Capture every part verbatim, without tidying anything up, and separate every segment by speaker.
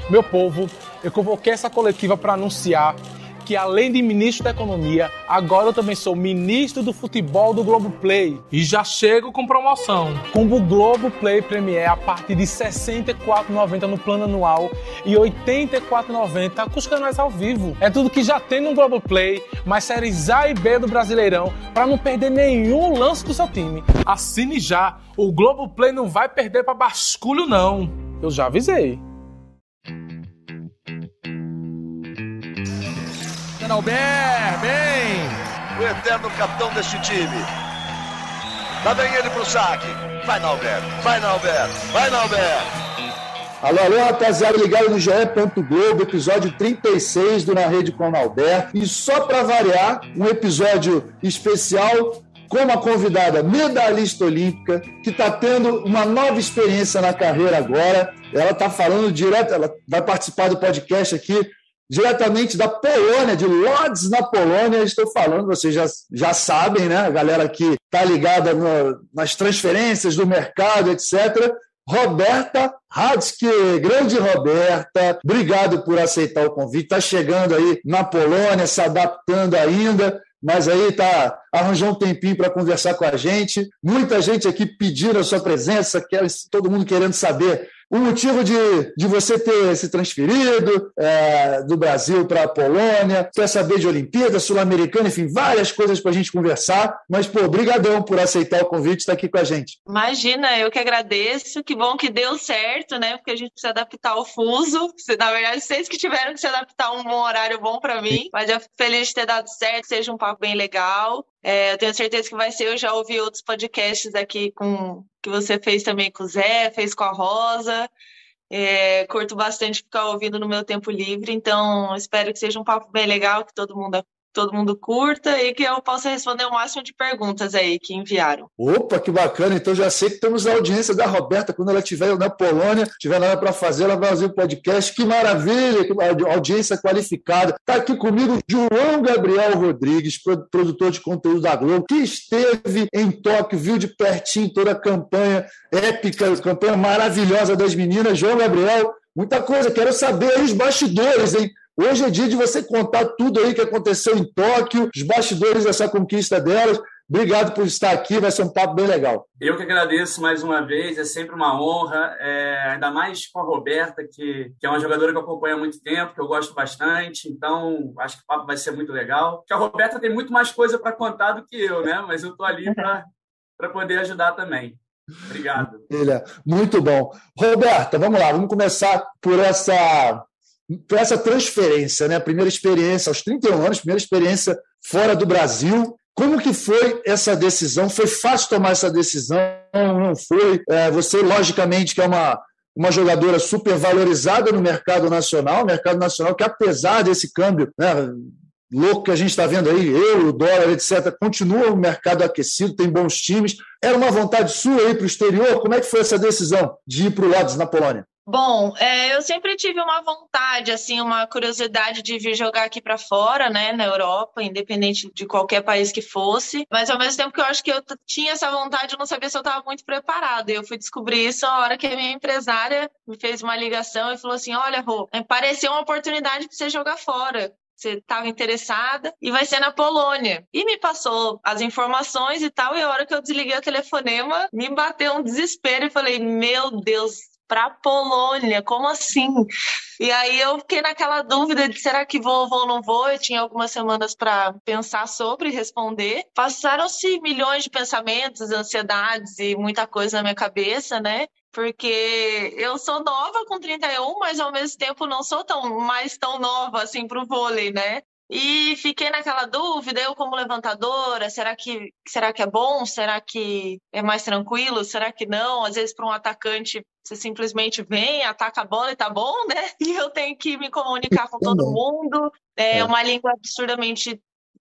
Speaker 1: Meu povo, eu convoquei essa coletiva para anunciar que, além de ministro da Economia, agora eu também sou ministro do futebol do Globoplay.
Speaker 2: E já chego com promoção.
Speaker 1: Combo Globoplay Premier a partir de sessenta e quatro reais e noventa centavos no plano anual e oitenta e quatro reais e noventa centavos com os canais ao vivo. É tudo que já tem no Globoplay, mais séries A e B do Brasileirão, para não perder nenhum lance do seu time.
Speaker 2: Assine já, o Globoplay não vai perder para basculho não.
Speaker 1: Eu já avisei.
Speaker 3: Albert, bem! O eterno capitão deste time. Lá vem ele pro saque. Vai, Nalberto, vai, Nalberto, vai, Nalberto!
Speaker 4: Alô, alô, rapaziada, ligado no G E. Globo, episódio trinta e seis do Na Rede com o Nalberto. E só para variar, um episódio especial com uma convidada medalhista olímpica que está tendo uma nova experiência na carreira agora. Ela está falando direto, ela vai participar do podcast aqui diretamente da Polônia, de Lodz, na Polônia. Estou falando, vocês já, já sabem, né? A galera que está ligada no, nas transferências do mercado, etcétera. Roberta Hadzki, grande Roberta, obrigado por aceitar o convite. Está chegando aí na Polônia, se adaptando ainda, mas aí tá, arranjou um tempinho para conversar com a gente. Muita gente aqui pedindo a sua presença, quer, todo mundo querendo saber o motivo de, de você ter se transferido é, do Brasil para a Polônia, quer saber de Olimpíada, Sul-Americana, enfim, várias coisas para a gente conversar. Mas, pô, brigadão por aceitar o convite e estar aqui com a gente.
Speaker 5: Imagina, eu que agradeço. Que bom que deu certo, né? Porque a gente precisa adaptar ao fuso. Na verdade, vocês que tiveram que se adaptar a um bom horário bom para mim. Mas eu fico feliz de ter dado certo, que seja um papo bem legal. É, eu tenho certeza que vai ser. Eu já ouvi outros podcasts aqui com, que você fez também com o Zé, fez com a Rosa. É, curto bastante ficar ouvindo no meu tempo livre, então espero que seja um papo bem legal, que todo mundo, todo mundo curta e que eu possa responder o máximo de perguntas aí que enviaram.
Speaker 4: Opa, que bacana! Então já sei que temos a audiência da Roberta, quando ela estiver na Polônia, tiver nada para fazer, ela vai fazer o podcast. Que maravilha! Que audiência qualificada. Está aqui comigo João Gabriel Rodrigues, produtor de conteúdo da Globo, que esteve em Tóquio, viu de pertinho toda a campanha épica, campanha maravilhosa das meninas. João Gabriel, muita coisa, quero saber aí os bastidores, hein? Hoje é dia de você contar tudo aí que aconteceu em Tóquio, os bastidores dessa conquista delas. Obrigado por estar aqui, vai ser um papo bem legal.
Speaker 6: Eu que agradeço mais uma vez, é sempre uma honra, é, ainda mais com a Roberta, que, que é uma jogadora que eu acompanho há muito tempo, que eu gosto bastante, então acho que o papo vai ser muito legal. Porque a Roberta tem muito mais coisa para contar do que eu, né? Mas eu estou ali para poder ajudar também. Obrigado.
Speaker 4: Muito bom. Roberta, vamos lá, vamos começar por essa... por essa transferência, né? Primeira experiência aos trinta e um anos, primeira experiência fora do Brasil. Como que foi essa decisão? Foi fácil tomar essa decisão? Não foi? É, você, logicamente, que é uma, uma jogadora super valorizada no mercado nacional, mercado nacional que, apesar desse câmbio, né, louco que a gente está vendo aí, euro, dólar, etcétera, continua o mercado aquecido, tem bons times. Era uma vontade sua ir para o exterior? Como é que foi essa decisão de ir para o Lodz, na Polônia?
Speaker 5: Bom, é, eu sempre tive uma vontade, assim, uma curiosidade de vir jogar aqui para fora, né, na Europa, independente de qualquer país que fosse, mas ao mesmo tempo que eu acho que eu t- tinha essa vontade, eu não sabia se eu estava muito preparada. Eu fui descobrir isso a hora que a minha empresária me fez uma ligação e falou assim: olha, Rô, pareceu uma oportunidade para você jogar fora. Você estava interessada e vai ser na Polônia. E me passou as informações e tal, e a hora que eu desliguei o telefonema, me bateu um desespero e falei: meu Deus, para Polônia, como assim? E aí eu fiquei naquela dúvida de será que vou ou não vou? Eu tinha algumas semanas para pensar sobre e responder. Passaram-se milhões de pensamentos, ansiedades e muita coisa na minha cabeça, né? Porque eu sou nova com trinta e um, mas ao mesmo tempo não sou tão, mais tão nova assim para o vôlei, né? E fiquei naquela dúvida, eu como levantadora, será que, será que é bom? Será que é mais tranquilo? Será que não? Às vezes para um atacante você simplesmente vem, ataca a bola e tá bom, né? E eu tenho que me comunicar com todo mundo, é uma língua absurdamente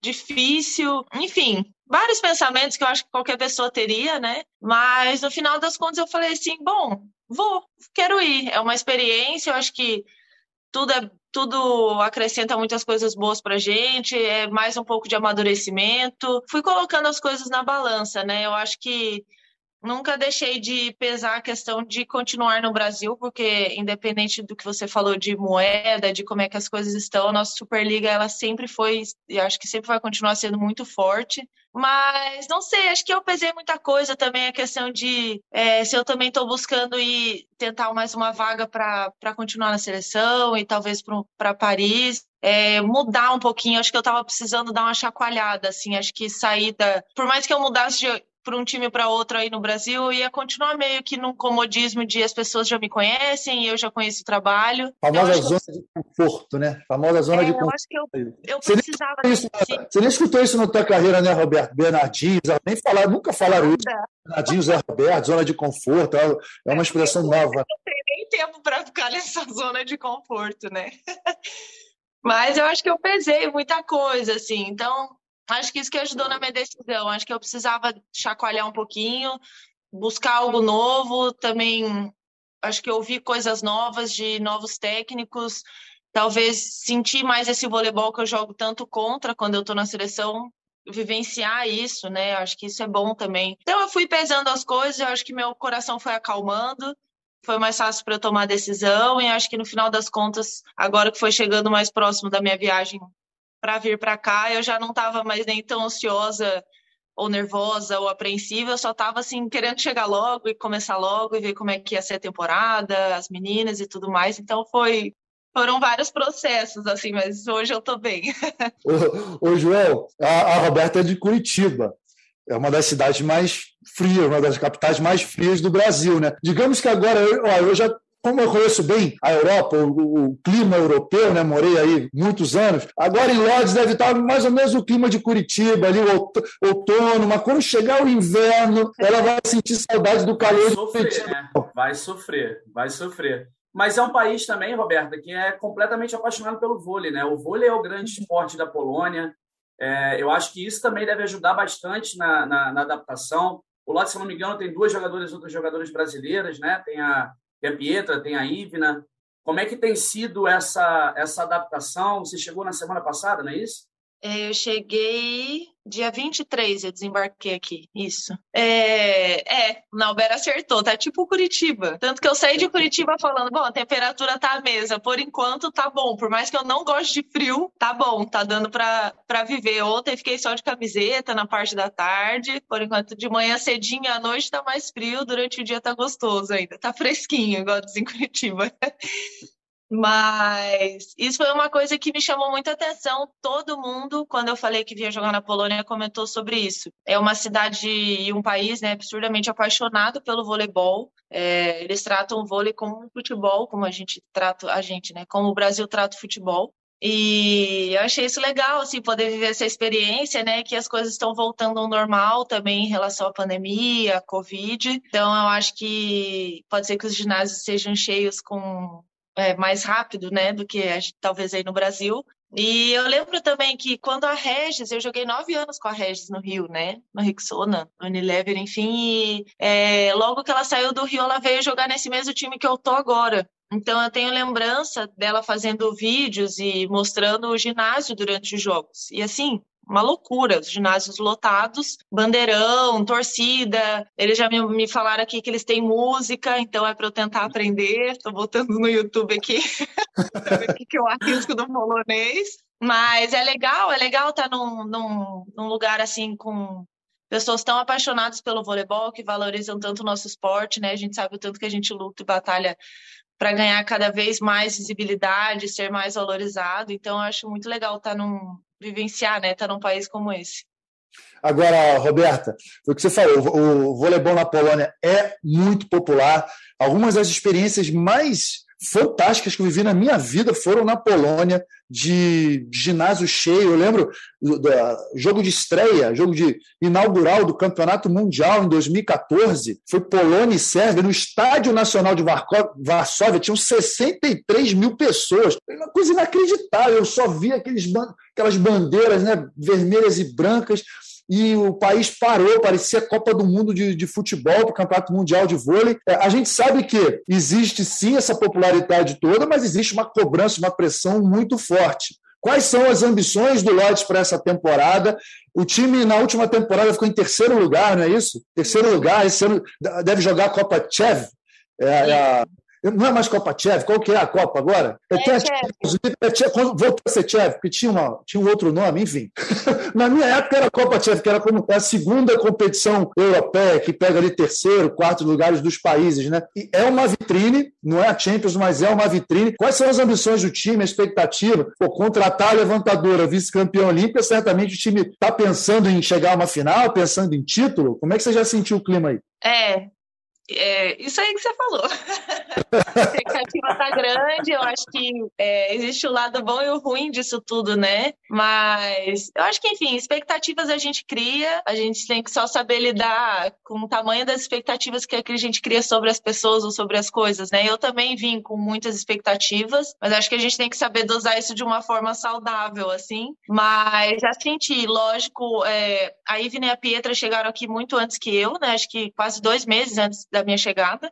Speaker 5: difícil, enfim, vários pensamentos que eu acho que qualquer pessoa teria, né? Mas no final das contas eu falei assim, bom, vou, quero ir, é uma experiência, eu acho que tudo, é, tudo acrescenta muitas coisas boas pra gente, é mais um pouco de amadurecimento. Fui colocando as coisas na balança, né? Eu acho que nunca deixei de pesar a questão de continuar no Brasil, porque independente do que você falou de moeda, de como é que as coisas estão, a nossa Superliga, ela sempre foi, e acho que sempre vai continuar sendo muito forte. Mas, não sei, acho que eu pesei muita coisa também, a questão de é, se eu também estou buscando ir tentar mais uma vaga para continuar na seleção e talvez para Paris. É, mudar um pouquinho, acho que eu estava precisando dar uma chacoalhada, assim, acho que sair da... Por mais que eu mudasse de... por um time para outro aí no Brasil, eu ia continuar meio que num comodismo de as pessoas já me conhecem, eu já conheço o trabalho.
Speaker 4: Famosa
Speaker 5: então,
Speaker 4: zona que... de conforto, né? Famosa zona
Speaker 5: é,
Speaker 4: de conforto.
Speaker 5: Eu acho que eu, eu
Speaker 4: você
Speaker 5: precisava...
Speaker 4: Nem isso, você nem escutou isso na tua carreira, né, Roberto? Bernardinho, nem falaram, nunca falaram isso. Bernardinho, Zé Roberto, zona de conforto, é uma expressão
Speaker 5: eu,
Speaker 4: nova.
Speaker 5: Eu não tenho nem tempo para ficar nessa zona de conforto, né? Mas eu acho que eu pesei muita coisa, assim, então... Acho que isso que ajudou na minha decisão. Acho que eu precisava chacoalhar um pouquinho, buscar algo novo. Também acho que ouvir coisas novas de novos técnicos. Talvez sentir mais esse voleibol que eu jogo tanto contra quando eu estou na seleção. Vivenciar isso, né? Acho que isso é bom também. Então eu fui pesando as coisas. Eu acho que meu coração foi acalmando. Foi mais fácil para eu tomar a decisão. E acho que no final das contas, agora que foi chegando mais próximo da minha viagem para vir para cá, eu já não estava mais nem tão ansiosa ou nervosa ou apreensiva, eu só estava assim, querendo chegar logo e começar logo e ver como é que ia ser a temporada, as meninas e tudo mais, então foi, foram vários processos, assim, mas hoje eu estou bem.
Speaker 4: Ô, ô João, a, a Roberta é de Curitiba, é uma das cidades mais frias, uma das capitais mais frias do Brasil, né? Digamos que agora, eu, ó, eu já como eu conheço bem a Europa, o, o clima europeu, né? Morei aí muitos anos, agora em Lodz deve estar mais ou menos o clima de Curitiba, ali o outono, mas quando chegar o inverno, ela vai sentir saudade do calor.
Speaker 6: Vai sofrer, né? Vai sofrer, vai sofrer. Mas é um país também, Roberta, que é completamente apaixonado pelo vôlei, né? O vôlei é o grande esporte da Polônia. É, eu acho que isso também deve ajudar bastante na, na, na adaptação. O Lodz, se não me engano, tem duas jogadoras, outras jogadoras brasileiras, né? Tem a Tem a Pietra, tem a Ivna. Como é que tem sido essa, essa adaptação? Você chegou na semana passada, não é isso?
Speaker 5: É, eu cheguei dia vinte e três, eu desembarquei aqui, isso. É, é, o Nauber acertou, tá tipo Curitiba. Tanto que eu saí de Curitiba falando, bom, a temperatura tá a mesma, por enquanto tá bom. Por mais que eu não goste de frio, tá bom, tá dando pra, pra viver. Ontem fiquei só de camiseta na parte da tarde, por enquanto de manhã cedinho, à noite tá mais frio, durante o dia tá gostoso ainda, tá fresquinho, igual diz em Curitiba. Mas isso foi uma coisa que me chamou muita atenção. Todo mundo, quando eu falei que vinha jogar na Polônia, comentou sobre isso. É uma cidade e um país, né, absurdamente apaixonado pelo voleibol. É, eles tratam o vôlei como um futebol, como a gente trata a gente, né, como o Brasil trata o futebol. E eu achei isso legal, assim, poder viver essa experiência, né, que as coisas estão voltando ao normal também em relação à pandemia, à Covid. Então, eu acho que pode ser que os ginásios sejam cheios com É, mais rápido, né, do que a gente, talvez aí no Brasil. E eu lembro também que quando a Regis, eu joguei nove anos com a Regis no Rio, né, no Rixona, no Unilever, enfim, e é, logo que ela saiu do Rio, ela veio jogar nesse mesmo time que eu tô agora. Então eu tenho lembrança dela fazendo vídeos e mostrando o ginásio durante os jogos. E assim, uma loucura, os ginásios lotados, bandeirão, torcida. Eles já me, me falaram aqui que eles têm música, então é para eu tentar aprender. Estou botando no YouTube aqui, para ver o que eu arrisco do polonês. Mas é legal, é legal estar num, num, num lugar assim com pessoas tão apaixonadas pelo voleibol, que valorizam tanto o nosso esporte, né? A gente sabe o tanto que a gente luta e batalha para ganhar cada vez mais visibilidade, ser mais valorizado. Então, eu acho muito legal estar num vivenciar, né? Estar num país como esse.
Speaker 4: Agora, Roberta, foi o que você falou, o voleibol na Polônia é muito popular. Algumas das experiências mais fantásticas que eu vivi na minha vida foram na Polônia, de ginásio cheio. Eu lembro do, do jogo de estreia, jogo de inaugural do Campeonato Mundial em dois mil e catorze, foi Polônia e Sérvia, no Estádio Nacional de Varsóvia, tinham sessenta e três mil pessoas. Uma coisa inacreditável, eu só vi aqueles, aquelas bandeiras, né, vermelhas e brancas, e o país parou, parecia a Copa do Mundo de, de futebol, o Campeonato Mundial de Vôlei. A gente sabe que existe sim essa popularidade toda, mas existe uma cobrança, uma pressão muito forte. Quais são as ambições do Lodz para essa temporada? O time, na última temporada, ficou em terceiro lugar, não é isso? Terceiro lugar, esse ano deve jogar a Copa Tchev. É, é a... Não é mais Copa Tchev, qual que é a Copa agora? É, é Tchev. Voltou a ser Tchev, porque tinha, uma, tinha um outro nome, enfim. Na minha época era Copa Tchev, que era como a segunda competição europeia, que pega ali terceiro, quarto lugares dos países, né? E é uma vitrine, não é a Champions, mas é uma vitrine. Quais são as ambições do time, a expectativa? Pô, contratar a levantadora, vice-campeã olímpica, certamente o time está pensando em chegar a uma final, pensando em título. Como é que você já sentiu o clima aí?
Speaker 5: É, É, isso aí que você falou. A expectativa tá grande, eu acho que é, existe o lado bom e o ruim disso tudo, né? Mas eu acho que, enfim, expectativas a gente cria, a gente tem que só saber lidar com o tamanho das expectativas que a gente cria sobre as pessoas ou sobre as coisas, né? Eu também vim com muitas expectativas, mas acho que a gente tem que saber dosar isso de uma forma saudável, assim. Mas já senti, lógico, é, a Ivne e a Pietra chegaram aqui muito antes que eu, né? Acho que quase dois meses antes da minha chegada,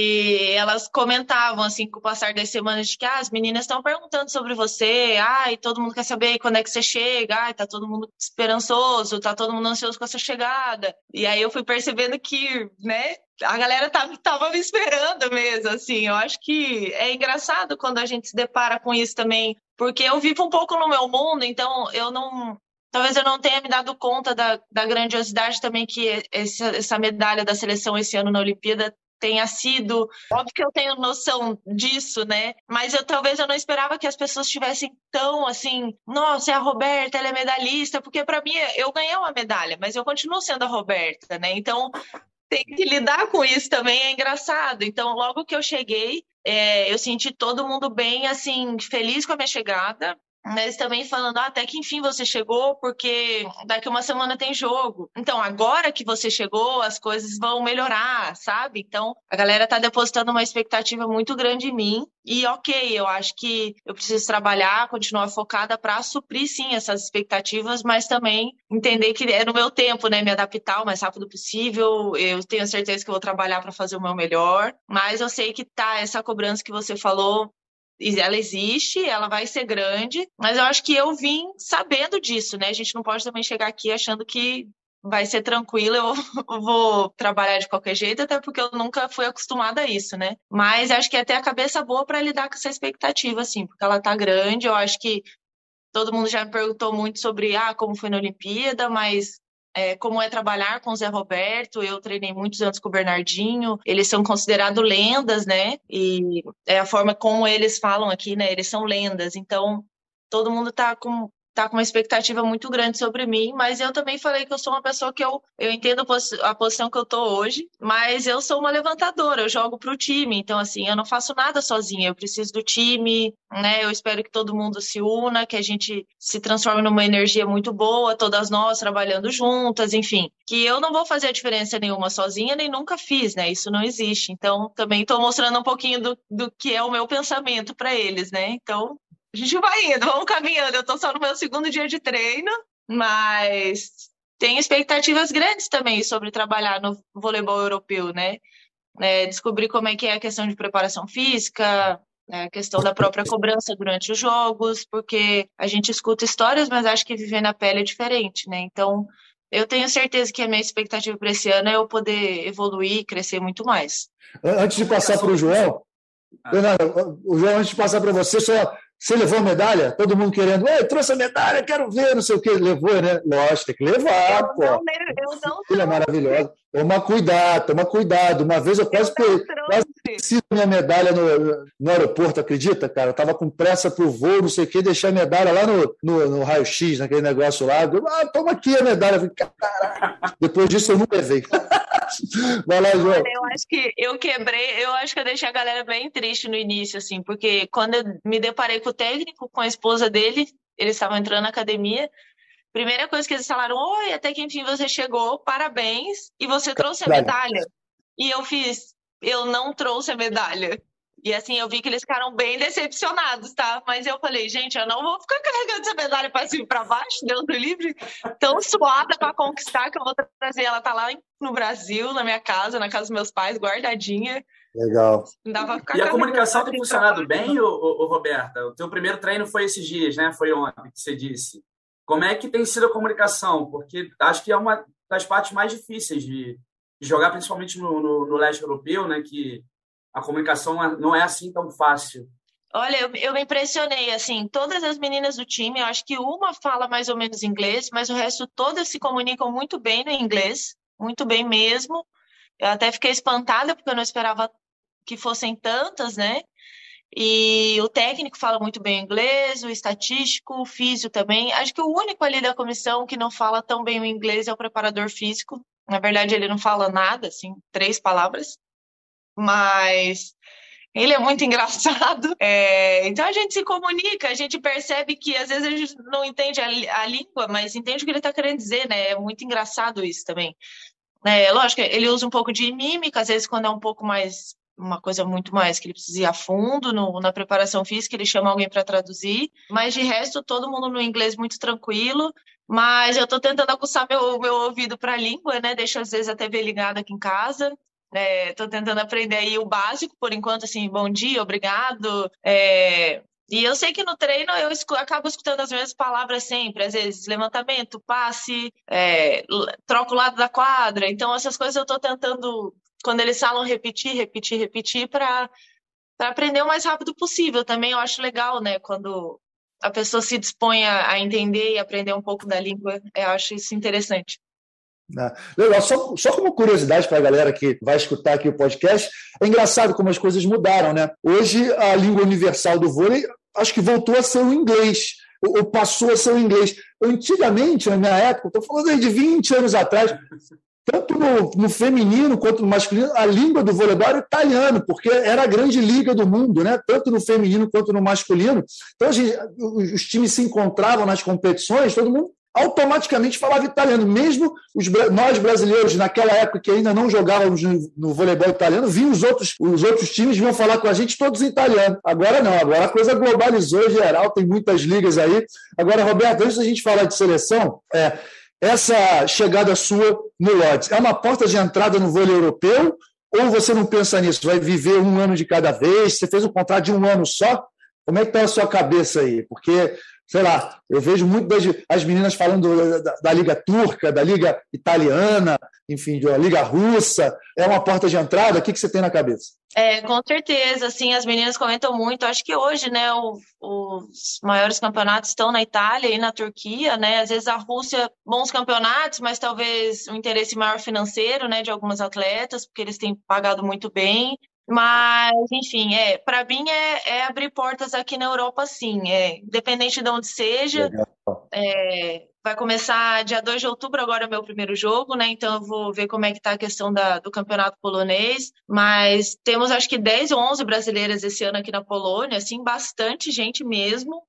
Speaker 5: e elas comentavam, assim, com o passar das semanas, de que ah, as meninas estão perguntando sobre você, ai, todo mundo quer saber quando é que você chega, ai, tá todo mundo esperançoso, tá todo mundo ansioso com a sua chegada, e aí eu fui percebendo que, né, a galera tava, tava me esperando mesmo, assim, eu acho que é engraçado quando a gente se depara com isso também, porque eu vivo um pouco no meu mundo, então eu não... Talvez eu não tenha me dado conta da, da grandiosidade também que essa, essa medalha da seleção esse ano na Olimpíada tenha sido. Óbvio que eu tenho noção disso, né? Mas eu talvez eu não esperava que as pessoas estivessem tão assim, nossa, é a Roberta, ela é medalhista, porque para mim eu ganhei uma medalha, mas eu continuo sendo a Roberta, né? Então tem que lidar com isso também, é engraçado. Então logo que eu cheguei, é, eu senti todo mundo bem, assim, feliz com a minha chegada. Mas também falando, ah, até que enfim você chegou, porque daqui uma semana tem jogo. Então, agora que você chegou, as coisas vão melhorar, sabe? Então, a galera tá depositando uma expectativa muito grande em mim. E ok, eu acho que eu preciso trabalhar, continuar focada para suprir, sim, essas expectativas, mas também entender que é no meu tempo, né? Me adaptar o mais rápido possível. Eu tenho certeza que eu vou trabalhar para fazer o meu melhor. Mas eu sei que tá essa cobrança que você falou, ela existe, ela vai ser grande, mas eu acho que eu vim sabendo disso, né? A gente não pode também chegar aqui achando que vai ser tranquilo, eu vou trabalhar de qualquer jeito, até porque eu nunca fui acostumada a isso, né? Mas acho que é ter a cabeça boa para lidar com essa expectativa, assim, porque ela tá grande, eu acho que todo mundo já me perguntou muito sobre ah, como foi na Olimpíada, mas... É, como é trabalhar com o Zé Roberto, eu treinei muitos anos com o Bernardinho, eles são considerados lendas, né, e é a forma como eles falam aqui, né, eles são lendas, então todo mundo tá com, tá com uma expectativa muito grande sobre mim, mas eu também falei que eu sou uma pessoa que eu, eu entendo a posição que eu tô hoje, mas eu sou uma levantadora, eu jogo pro time, então assim, eu não faço nada sozinha, eu preciso do time, né, eu espero que todo mundo se una, que a gente se transforme numa energia muito boa, todas nós trabalhando juntas, enfim, que eu não vou fazer a diferença nenhuma sozinha, nem nunca fiz, né, isso não existe, então também tô mostrando um pouquinho do, do que é o meu pensamento para eles, né, então a gente vai indo, vamos caminhando. Eu tô só no meu segundo dia de treino, mas tenho expectativas grandes também sobre trabalhar no voleibol europeu, né? É, descobrir como é que é a questão de preparação física, né? A questão da própria cobrança durante os jogos, porque a gente escuta histórias, mas acho que viver na pele é diferente, né? Então, eu tenho certeza que a minha expectativa para esse ano é eu poder evoluir e crescer muito mais.
Speaker 4: Antes de passar para o João, Fernanda, o João, antes de passar para você, só... Você levou a medalha? Todo mundo querendo, ei, trouxe a medalha, quero ver, não sei o que. Levou, né? Lógico, tem que levar, eu pô. Não, eu não Filha maravilhosa. Toma cuidado, toma cuidado. Uma vez eu quase, eu quase esqueci a minha medalha no, no aeroporto, acredita, cara? Eu tava com pressa pro voo, não sei o que, deixei a medalha lá no, no, no raio-x, naquele negócio lá. Eu, ah, toma aqui a medalha. Eu falei, caralho. Depois disso eu não levei. Vai lá, João.
Speaker 5: Eu acho que eu quebrei, eu acho que eu deixei a galera bem triste no início, assim, porque quando eu me deparei com o técnico, com a esposa dele, eles estavam entrando na academia, primeira coisa que eles falaram, oi, até que enfim você chegou, parabéns, e você trouxe a medalha. E eu fiz, eu não trouxe a medalha. E assim, eu vi que eles ficaram bem decepcionados, tá? Mas eu falei, gente, eu não vou ficar carregando essa medalha pra cima e pra baixo, Deus do livre. Tão suada pra conquistar que eu vou trazer. Ela tá lá no Brasil, na minha casa, na casa dos meus pais, guardadinha.
Speaker 4: Legal.
Speaker 5: Não dá pra ficar
Speaker 6: E a
Speaker 5: carregando
Speaker 6: comunicação
Speaker 5: pra
Speaker 6: tem
Speaker 5: cima e pra
Speaker 6: funcionado
Speaker 5: baixo.
Speaker 6: bem, ô, ô, ô, Roberta? O teu primeiro treino foi esses dias, né? Foi ontem que você disse. Como é que tem sido a comunicação? Porque acho que é uma das partes mais difíceis de, de jogar, principalmente no, no, no leste europeu, né? Que a comunicação não é assim tão fácil.
Speaker 5: Olha, eu, eu me impressionei, assim, todas as meninas do time, eu acho que uma fala mais ou menos inglês, mas o resto todas se comunicam muito bem no inglês, muito bem mesmo. Eu até fiquei espantada, porque eu não esperava que fossem tantas, né? E o técnico fala muito bem inglês, o estatístico, o físio também. Acho que o único ali da comissão que não fala tão bem o inglês é o preparador físico. Na verdade, ele não fala nada, assim, três palavras. Mas ele é muito engraçado. É, então a gente se comunica, a gente percebe que às vezes a gente não entende a, a língua, mas entende o que ele está querendo dizer, né? É muito engraçado isso também. É, lógico, ele usa um pouco de mímica, às vezes quando é um pouco mais, uma coisa muito mais que ele precisa ir a fundo no, na preparação física, ele chama alguém para traduzir, mas de resto todo mundo no inglês muito tranquilo. Mas eu estou tentando aguçar meu, meu ouvido para a língua, né? Deixo às vezes a T V ligada aqui em casa. Estou é, tentando aprender aí o básico, por enquanto, assim, bom dia, obrigado. É, e eu sei que no treino eu escu- acabo escutando as mesmas palavras sempre, às vezes levantamento, passe, é, l- troco o lado da quadra. Então, essas coisas eu estou tentando, quando eles falam, repetir, repetir, repetir, para para aprender o mais rápido possível. Também eu acho legal, né, quando a pessoa se dispõe a, a entender e aprender um pouco da língua, eu acho isso interessante.
Speaker 4: Né? Legal, só, só como curiosidade para a galera que vai escutar aqui o podcast, é engraçado como as coisas mudaram, né? Hoje a língua universal do vôlei acho que voltou a ser o inglês, ou, ou passou a ser o inglês. Antigamente, na minha época, estou falando aí de vinte anos atrás, tanto no, no feminino quanto no masculino, a língua do voleibol era italiano, porque era a grande liga do mundo, né? Tanto no feminino quanto no masculino. Então, a gente, os times se encontravam nas competições, todo mundo automaticamente falava italiano. Mesmo os, nós brasileiros, naquela época que ainda não jogávamos no, no voleibol italiano, vinham os outros, os outros times vinham falar com a gente todos em italiano. Agora não, agora a coisa globalizou geral, tem muitas ligas aí. Agora, Roberto, antes da gente falar de seleção, é, essa chegada sua no Lodz, é uma porta de entrada no vôlei europeu ou você não pensa nisso? Vai viver um ano de cada vez? Você fez um contrato de um ano só? Como é que está a sua cabeça aí? Porque sei lá, eu vejo muito das as meninas falando da, da Liga Turca, da Liga Italiana, enfim, da Liga Russa. É uma porta de entrada? O que, que você tem na cabeça?
Speaker 5: É, com certeza, assim, as meninas comentam muito. Acho que hoje, né, o, os maiores campeonatos estão na Itália e na Turquia, né? Às vezes a Rússia, bons campeonatos, mas talvez um interesse maior financeiro, né, de algumas atletas, porque eles têm pagado muito bem. Mas, enfim, é, para mim é, é abrir portas aqui na Europa, sim. É, independente de onde seja. É, vai começar dia dois de outubro, agora é o meu primeiro jogo, né? Então eu vou ver como é que tá a questão da, do campeonato polonês. Mas temos acho que dez ou onze brasileiras esse ano aqui na Polônia, assim, bastante gente mesmo.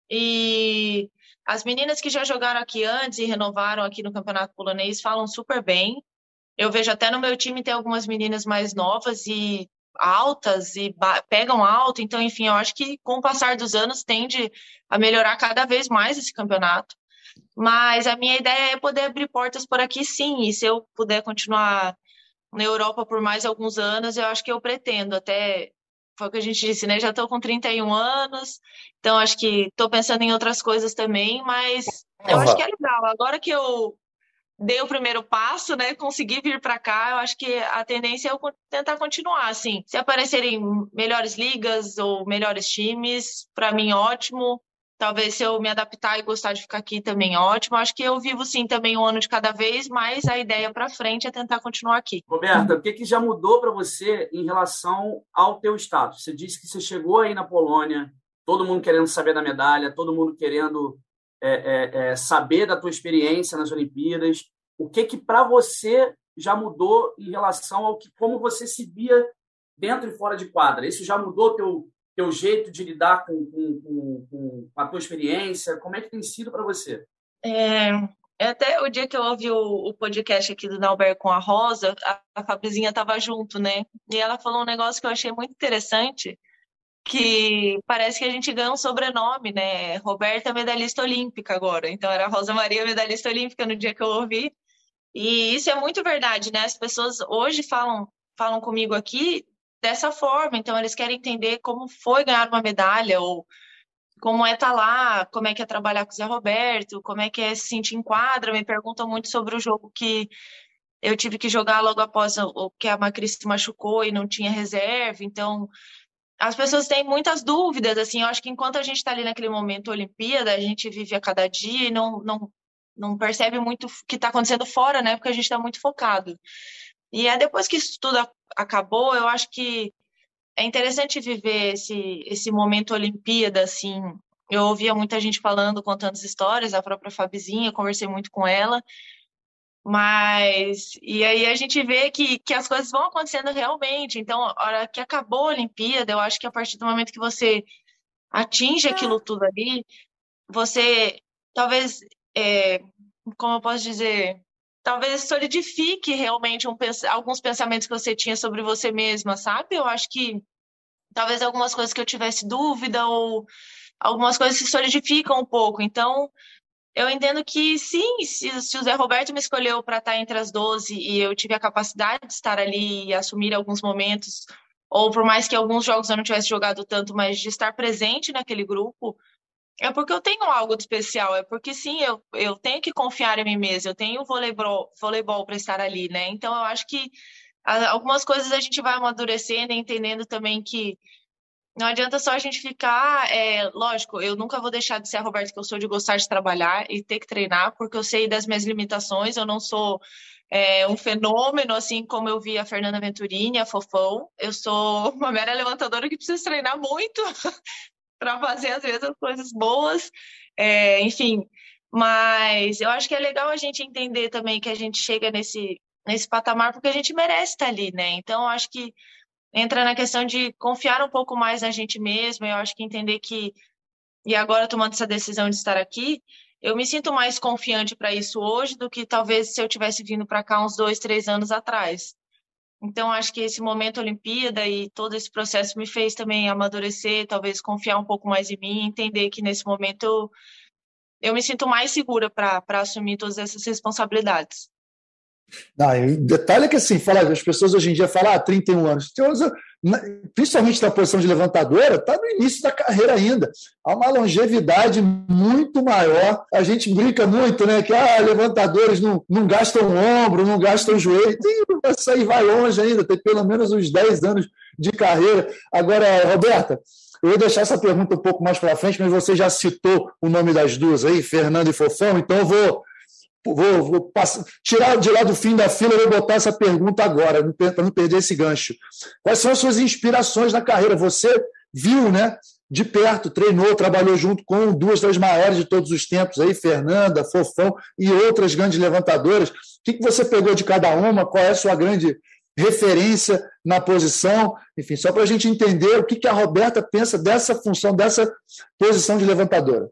Speaker 5: E as meninas que já jogaram aqui antes e renovaram aqui no campeonato polonês falam super bem. Eu vejo até no meu time tem algumas meninas mais novas e altas e pegam alto, então, enfim, eu acho que com o passar dos anos tende a melhorar cada vez mais esse campeonato. Mas a minha ideia é poder abrir portas por aqui, sim, e se eu puder continuar na Europa por mais alguns anos, eu acho que eu pretendo, até foi o que a gente disse, né? Já estou com trinta e um anos, então acho que estou pensando em outras coisas também, mas eu acho que é legal. Agora que eu dei o primeiro passo, né? Consegui vir para cá, eu acho que a tendência é eu tentar continuar, assim. Se aparecerem melhores ligas ou melhores times, para mim ótimo. Talvez se eu me adaptar e gostar de ficar aqui também ótimo. Acho que eu vivo sim também um ano de cada vez, mas a ideia para frente é tentar continuar aqui.
Speaker 6: Roberta, o que, que já mudou para você em relação ao teu status? Você disse que você chegou aí na Polônia, todo mundo querendo saber da medalha, todo mundo querendo É, é, é, saber da tua experiência nas Olimpíadas, o que que para você já mudou em relação ao que como você se via dentro e fora de quadra? Isso já mudou teu teu jeito de lidar com, com, com, com a tua experiência? Como é que tem sido para você?
Speaker 5: É, Até o dia que eu ouvi o, o podcast aqui do Nauber com a Rosa, a, a Fabrizinha estava junto, né? E ela falou um negócio que eu achei muito interessante, que parece que a gente ganha um sobrenome, né? Roberta é medalhista olímpica agora. Então era Rosa Maria medalhista olímpica no dia que eu ouvi. E isso é muito verdade, né? As pessoas hoje falam, falam comigo aqui dessa forma. Então eles querem entender como foi ganhar uma medalha, ou como é estar lá, como é que é trabalhar com o Zé Roberto, como é que é se sentir em quadra. Me perguntam muito sobre o jogo que eu tive que jogar logo após o que a Macri se machucou e não tinha reserva. Então, as pessoas têm muitas dúvidas, assim, eu acho que enquanto a gente está ali naquele momento Olimpíada, a gente vive a cada dia e não, não, não percebe muito o que está acontecendo fora, né? Porque a gente está muito focado. E é depois que isso tudo acabou, eu acho que é interessante viver esse, esse momento Olimpíada, assim. Eu ouvia muita gente falando, contando as histórias, a própria Fabizinha, eu conversei muito com ela. Mas, e aí a gente vê que, que as coisas vão acontecendo realmente. Então, a hora que acabou a Olimpíada, eu acho que a partir do momento que você atinge aquilo tudo ali, você talvez, é, como eu posso dizer, talvez solidifique realmente um, alguns pensamentos que você tinha sobre você mesma, sabe? Eu acho que talvez algumas coisas que eu tivesse dúvida ou algumas coisas se solidificam um pouco. Então, eu entendo que sim, se, se o Zé Roberto me escolheu para estar entre as doze e eu tive a capacidade de estar ali e assumir alguns momentos, ou por mais que alguns jogos eu não tivesse jogado tanto, mas de estar presente naquele grupo, é porque eu tenho algo de especial, é porque sim, eu, eu tenho que confiar em mim mesma, eu tenho voleibol, voleibol para estar ali, né? Então eu acho que algumas coisas a gente vai amadurecendo e entendendo também que não adianta só a gente ficar, é, lógico, eu nunca vou deixar de ser a Roberta que eu sou, de gostar de trabalhar e ter que treinar, porque eu sei das minhas limitações, eu não sou é, um fenômeno, assim como eu vi a Fernanda Venturini, a Fofão. Eu sou uma mera levantadora que precisa treinar muito para fazer, às vezes, as coisas boas, é, enfim. Mas eu acho que é legal a gente entender também que a gente chega nesse, nesse patamar porque a gente merece estar ali, né? Então, eu acho que entra na questão de confiar um pouco mais na gente mesmo. Eu acho que entender que, e agora tomando essa decisão de estar aqui, eu me sinto mais confiante para isso hoje do que talvez se eu tivesse vindo para cá uns dois, três anos atrás. Então, acho que esse momento Olimpíada e todo esse processo me fez também amadurecer, talvez confiar um pouco mais em mim, entender que nesse momento eu, eu me sinto mais segura para assumir todas essas responsabilidades.
Speaker 4: Não, e o detalhe é que assim, fala, as pessoas hoje em dia falam, ah, trinta e um anos, principalmente na posição de levantadora, está no início da carreira ainda. Há uma longevidade muito maior. A gente brinca muito, né? Que ah, levantadores não, não gastam ombro, não gastam joelho. Isso aí vai longe ainda, tem pelo menos uns dez anos de carreira. Agora, Roberta, eu vou deixar essa pergunta um pouco mais para frente, mas você já citou o nome das duas aí, Fernanda e Fofão, então eu vou. Vou, vou passar, tirar de lá do fim da fila e vou botar essa pergunta agora, para não perder esse gancho. Quais são as suas inspirações na carreira? Você viu, né, de perto, treinou, trabalhou junto com duas das maiores de todos os tempos, aí, Fernanda, Fofão e outras grandes levantadoras. O que, que você pegou de cada uma? Qual é a sua grande referência na posição? Enfim, só para a gente entender o que, que a Roberta pensa dessa função, dessa posição de levantadora.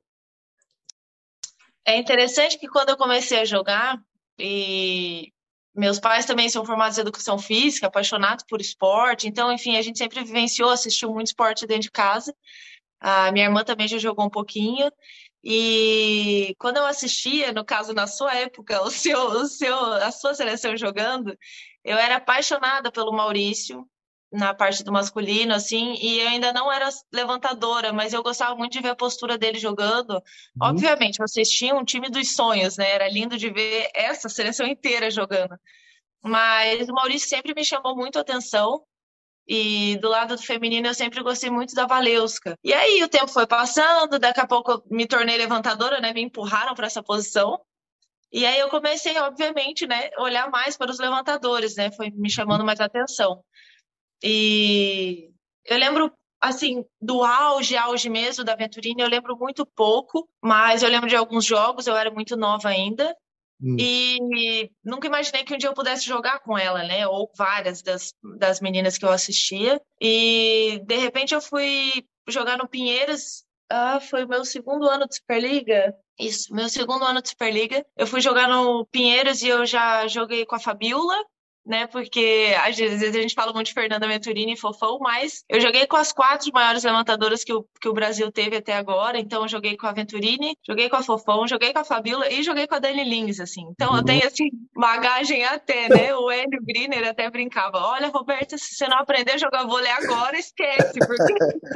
Speaker 5: É interessante que quando eu comecei a jogar, e meus pais também são formados em educação física, apaixonados por esporte, então, enfim, a gente sempre vivenciou, assistiu muito esporte dentro de casa. A minha irmã também já jogou um pouquinho, e quando eu assistia, no caso, na sua época, o seu, o seu, a sua seleção jogando, eu era apaixonada pelo Maurício, na parte do masculino, assim, e eu ainda não era levantadora, mas eu gostava muito de ver a postura dele jogando. Uhum. Obviamente, vocês tinham um time dos sonhos, né? Era lindo de ver essa seleção inteira jogando. Mas o Maurício sempre me chamou muito a atenção, e do lado do feminino eu sempre gostei muito da Valeuska. E aí o tempo foi passando, daqui a pouco eu me tornei levantadora, né? Me empurraram para essa posição. E aí eu comecei, obviamente, né, a olhar mais para os levantadores, né? Foi me chamando mais a atenção. E eu lembro, assim, do auge, auge mesmo da Venturini, eu lembro muito pouco, mas eu lembro de alguns jogos, eu era muito nova ainda, hum. e nunca imaginei que um dia eu pudesse jogar com ela, né, ou várias das, das meninas que eu assistia, e de repente eu fui jogar no Pinheiros, Ah, foi o meu segundo ano de Superliga? Isso, meu segundo ano de Superliga. Eu fui jogar no Pinheiros e eu já joguei com a Fabiola, né? Porque às vezes a gente fala muito de Fernanda Venturini e Fofão, mas eu joguei com as quatro maiores levantadoras que o, que o Brasil teve até agora. Então eu joguei com a Venturini, joguei com a Fofão, joguei com a Fabiola e joguei com a Dani Lins, assim. Então eu tenho, assim, bagagem até, né? O Hélio Griner até brincava. Olha, Roberta, se você não aprender a jogar vôlei agora, esquece, porque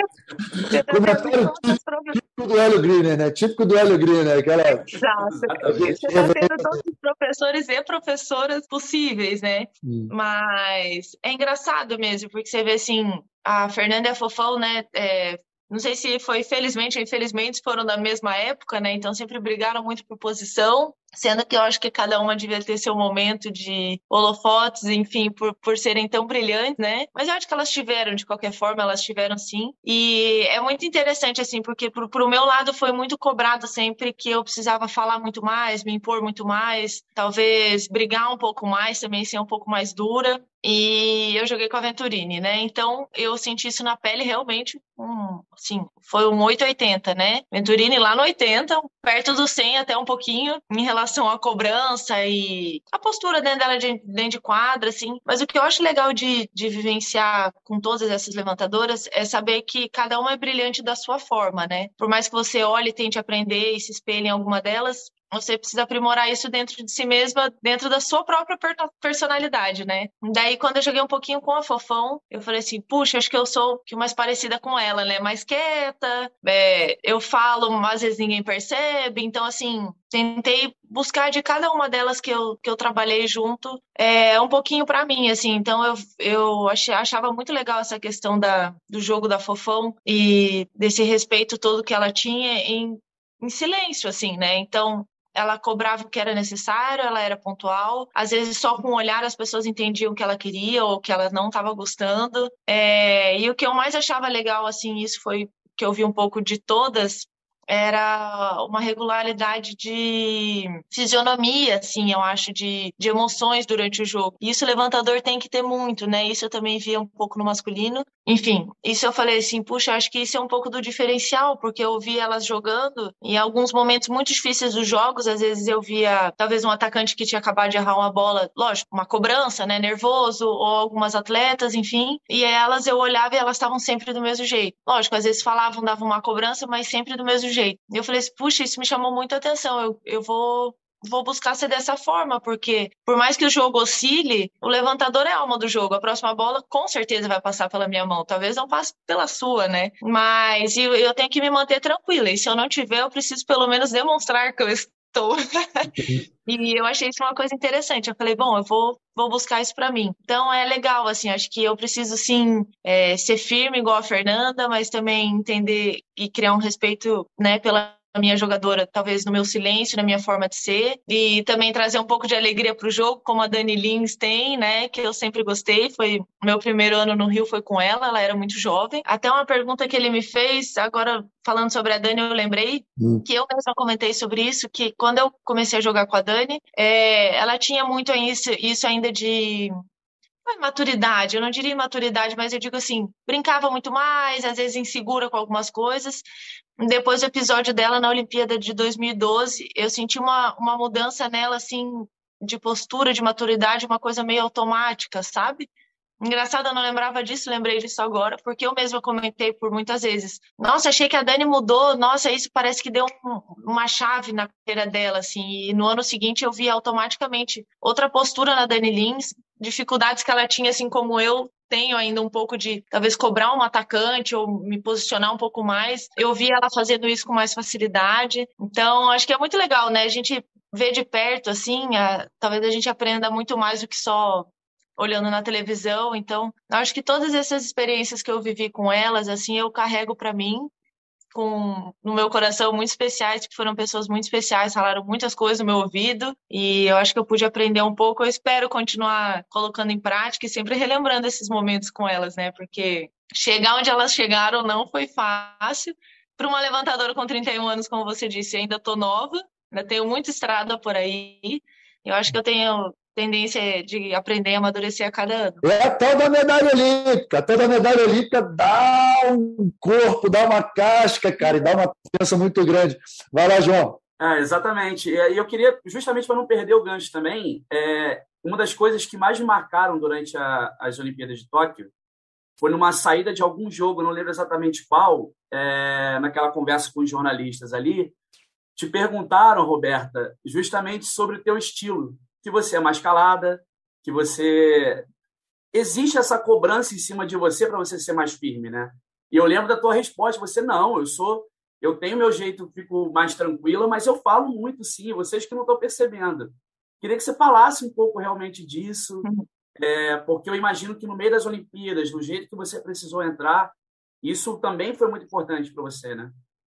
Speaker 5: você tá tendo todas as profissões.
Speaker 4: Típico do Hélio Griner, né? Típico do Hélio Griner, aquela...
Speaker 5: Exato. Você está tendo todos os professores e professoras possíveis, né? Hum. Mas é engraçado mesmo, porque você vê assim, a Fernanda e a Fofão, né? É, não sei se foi felizmente ou infelizmente foram da mesma época, né? Então sempre brigaram muito por posição, sendo que eu acho que cada uma devia ter seu momento de holofotes, enfim, por, por serem tão brilhantes, né? Mas eu acho que elas tiveram, de qualquer forma, elas tiveram sim. E é muito interessante, assim, porque pro, pro meu lado foi muito cobrado sempre que eu precisava falar muito mais, me impor muito mais, talvez brigar um pouco mais, também ser um pouco mais dura. E eu joguei com a Venturini, né? Então eu senti isso na pele realmente, um, assim, foi um oito oitenta, né? Venturini lá no oitenta, perto do cem até um pouquinho, em relação à cobrança e a postura dentro dela de, dentro de quadra, assim. Mas o que eu acho legal de, de vivenciar com todas essas levantadoras é saber que cada uma é brilhante da sua forma, né? Por mais que você olhe, tente aprender e se espelhe em alguma delas, você precisa aprimorar isso dentro de si mesma, dentro da sua própria personalidade, né? Daí, quando eu joguei um pouquinho com a Fofão, eu falei assim, puxa, acho que eu sou mais parecida com ela, né? Mais quieta, é, eu falo, mas às vezes ninguém percebe. Então, assim, tentei buscar de cada uma delas que eu, que eu trabalhei junto é, um pouquinho pra mim, assim. Então, eu, eu achei, achava muito legal essa questão da, do jogo da Fofão e desse respeito todo que ela tinha em, em silêncio, assim, né? Então, ela cobrava o que era necessário, ela era pontual. Às vezes, só com o olhar, as pessoas entendiam o que ela queria ou que ela não estava gostando. É, e o que eu mais achava legal, assim, isso foi que eu vi um pouco de todas, era uma regularidade de fisionomia, assim, eu acho, de, de emoções durante o jogo. E isso o levantador tem que ter muito, né? Isso eu também via um pouco no masculino. Enfim, isso eu falei assim, puxa, acho que isso é um pouco do diferencial, porque eu via elas jogando em alguns momentos muito difíceis dos jogos, às vezes eu via talvez um atacante que tinha acabado de errar uma bola, lógico, uma cobrança, né, nervoso, ou algumas atletas, enfim, e elas eu olhava e elas estavam sempre do mesmo jeito. Lógico, às vezes falavam, davam uma cobrança, mas sempre do mesmo jeito. E eu falei assim, puxa, isso me chamou muito a atenção, eu, eu vou... vou buscar ser dessa forma, porque por mais que o jogo oscile, o levantador é a alma do jogo. A próxima bola com certeza vai passar pela minha mão. Talvez não passe pela sua, né? Mas eu, eu tenho que me manter tranquila. E se eu não tiver, eu preciso pelo menos demonstrar que eu estou. E eu achei isso uma coisa interessante. Eu falei, bom, eu vou, vou buscar isso pra mim. Então é legal, assim, acho que eu preciso, sim, é, ser firme igual a Fernanda, mas também entender e criar um respeito, né, pela a minha jogadora, talvez no meu silêncio, na minha forma de ser, e também trazer um pouco de alegria para o jogo, como a Dani Lins tem, né, que eu sempre gostei, foi meu primeiro ano no Rio foi com ela, ela era muito jovem. Até uma pergunta que ele me fez, agora falando sobre a Dani, eu lembrei hum. que eu mesma comentei sobre isso, que quando eu comecei a jogar com a Dani, é, ela tinha muito isso, isso ainda de... maturidade, eu não diria maturidade, mas eu digo assim, brincava muito mais, às vezes insegura com algumas coisas. Depois do episódio dela na Olimpíada de dois mil e doze, eu senti uma, uma mudança nela, assim, de postura, de maturidade, uma coisa meio automática, sabe? Engraçado, eu não lembrava disso, lembrei disso agora, porque eu mesma comentei por muitas vezes. Nossa, achei que a Dani mudou, nossa, isso parece que deu um, uma chave na carreira dela, assim, e no ano seguinte eu vi automaticamente outra postura na Dani Lins, dificuldades que ela tinha, assim como eu tenho ainda um pouco de, talvez, cobrar um atacante ou me posicionar um pouco mais. Eu vi ela fazendo isso com mais facilidade. Então, acho que é muito legal, né? A gente vê de perto, assim, a, talvez a gente aprenda muito mais do que só olhando na televisão. Então, acho que todas essas experiências que eu vivi com elas, assim, eu carrego para mim, com, no meu coração, muito especiais, que foram pessoas muito especiais, falaram muitas coisas no meu ouvido, e eu acho que eu pude aprender um pouco. Eu espero continuar colocando em prática e sempre relembrando esses momentos com elas, né? Porque chegar onde elas chegaram não foi fácil. Para uma levantadora com trinta e um anos, como você disse, ainda tô nova, ainda tenho muita estrada por aí. Eu acho que eu tenho tendência de aprender e amadurecer a cada ano.
Speaker 4: É a tal da medalha olímpica. A tal da medalha olímpica dá um corpo, dá uma casca, cara, e dá uma confiança muito grande. Vai lá, João.
Speaker 6: Ah, exatamente. E eu queria, justamente para não perder o gancho também, é, uma das coisas que mais me marcaram durante a, as Olimpíadas de Tóquio foi numa saída de algum jogo, não lembro exatamente qual, é, naquela conversa com os jornalistas ali, te perguntaram, Roberta, justamente sobre o teu estilo, que você é mais calada, que você... Existe essa cobrança em cima de você para você ser mais firme, né? E eu lembro da tua resposta, você, não, eu sou... Eu tenho meu jeito, fico mais tranquila, mas eu falo muito, sim, vocês que não estão percebendo. Queria que você falasse um pouco realmente disso, é, porque eu imagino que no meio das Olimpíadas, do jeito que você precisou entrar, isso também foi muito importante para você, né?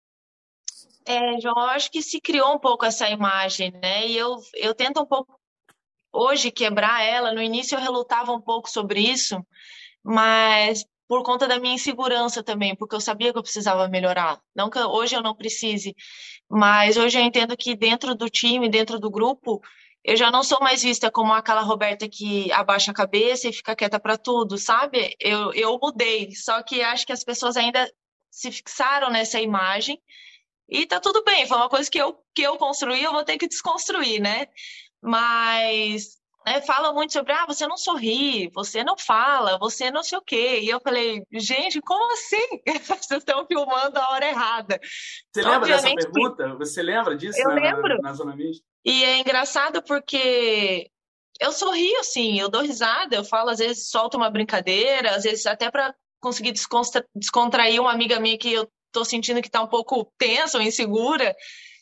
Speaker 5: É, João, eu acho que se criou um pouco essa imagem, né? E eu, eu tento um pouco, hoje, quebrar ela. No início eu relutava um pouco sobre isso, mas... por conta da minha insegurança também, porque eu sabia que eu precisava melhorar. Não que hoje eu não precise, mas hoje eu entendo que dentro do time, dentro do grupo, eu já não sou mais vista como aquela Roberta que abaixa a cabeça e fica quieta para tudo, sabe? Eu, eu mudei, só que acho que as pessoas ainda se fixaram nessa imagem e tá tudo bem, foi uma coisa que eu, que eu construí, eu vou ter que desconstruir, né? Mas... É, fala muito sobre, ah, você não sorri, você não fala, você não sei o quê. E eu falei, gente, como assim? Vocês estão filmando a hora errada.
Speaker 6: Você lembra dessa pergunta? Você lembra disso?
Speaker 5: Eu
Speaker 6: na,
Speaker 5: lembro.
Speaker 6: Na Zona Mista?
Speaker 5: E é engraçado porque eu sorrio, sim, eu dou risada, eu falo, às vezes solto uma brincadeira, às vezes até para conseguir descontra- descontrair uma amiga minha que eu tô sentindo que tá um pouco tensa ou insegura.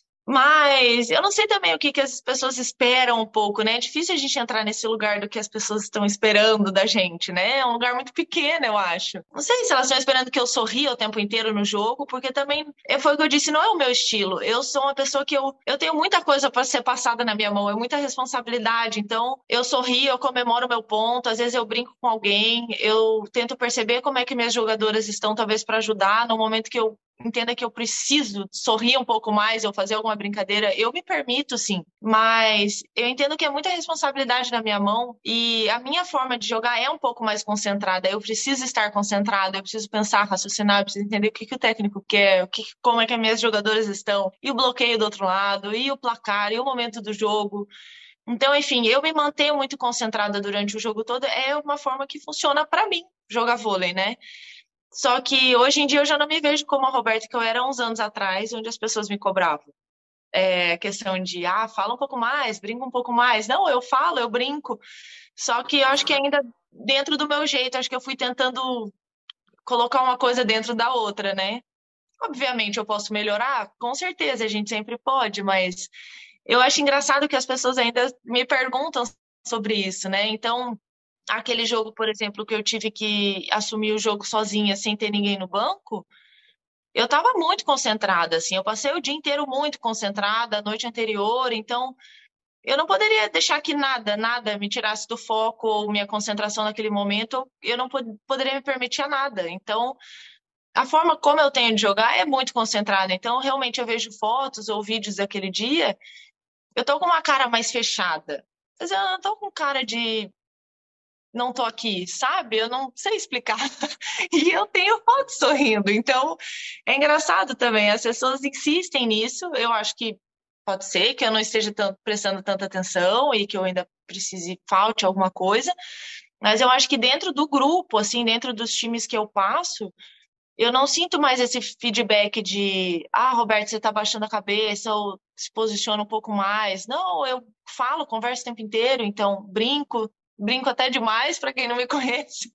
Speaker 5: Mas eu não sei também o que, que as pessoas esperam um pouco, né? É difícil a gente entrar nesse lugar do que as pessoas estão esperando da gente, né? É um lugar muito pequeno, eu acho. Não sei se elas estão esperando que eu sorria o tempo inteiro no jogo, porque também, foi o que eu disse, não é o meu estilo. Eu sou uma pessoa que eu, eu tenho muita coisa para ser passada na minha mão, é muita responsabilidade. Então, eu sorrio, eu comemoro o meu ponto, às vezes eu brinco com alguém, eu tento perceber como é que minhas jogadoras estão, talvez para ajudar, no momento que eu entenda que eu preciso sorrir um pouco mais ou fazer alguma brincadeira, eu me permito, sim. Mas eu entendo que é muita responsabilidade na minha mão e a minha forma de jogar é um pouco mais concentrada. Eu preciso estar concentrada, eu preciso pensar, raciocinar, eu preciso entender o que, que o técnico quer, o que, como é que as minhas jogadoras estão, e o bloqueio do outro lado, e o placar, e o momento do jogo. Então, enfim, eu me mantenho muito concentrada durante o jogo todo. É uma forma que funciona para mim, jogar vôlei, né? Só que hoje em dia eu já não me vejo como a Roberta que eu era uns anos atrás, onde as pessoas me cobravam. É questão de, ah, fala um pouco mais, brinca um pouco mais. Não, eu falo, eu brinco. Só que eu acho que ainda dentro do meu jeito, acho que eu fui tentando colocar uma coisa dentro da outra, né? Obviamente eu posso melhorar, com certeza, a gente sempre pode, mas eu acho engraçado que as pessoas ainda me perguntam sobre isso, né? Então... aquele jogo, por exemplo, que eu tive que assumir o jogo sozinha, sem ter ninguém no banco, eu estava muito concentrada, assim, eu passei o dia inteiro muito concentrada, a noite anterior, então eu não poderia deixar que nada, nada me tirasse do foco ou minha concentração naquele momento, eu não pod- poderia me permitir a nada. Então, a forma como eu tenho de jogar é muito concentrada, então realmente eu vejo fotos ou vídeos daquele dia, eu tô com uma cara mais fechada, mas eu não tô com cara de... não tô aqui, sabe? Eu não sei explicar. E eu tenho foto sorrindo. Então, é engraçado também. As pessoas insistem nisso. Eu acho que pode ser que eu não esteja tanto, prestando tanta atenção e que eu ainda precise, falte alguma coisa. Mas eu acho que dentro do grupo, assim, dentro dos times que eu passo, eu não sinto mais esse feedback de, ah, Roberto, você tá baixando a cabeça ou se posiciona um pouco mais. Não, eu falo, converso o tempo inteiro, então brinco, brinco até demais para quem não me conhece.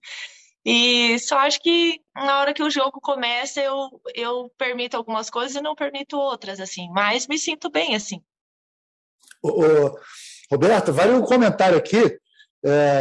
Speaker 5: E só acho que na hora que o jogo começa, eu, eu permito algumas coisas e não permito outras, assim. Mas me sinto bem, assim.
Speaker 4: Ô, ô, Roberto, vale um comentário aqui. É,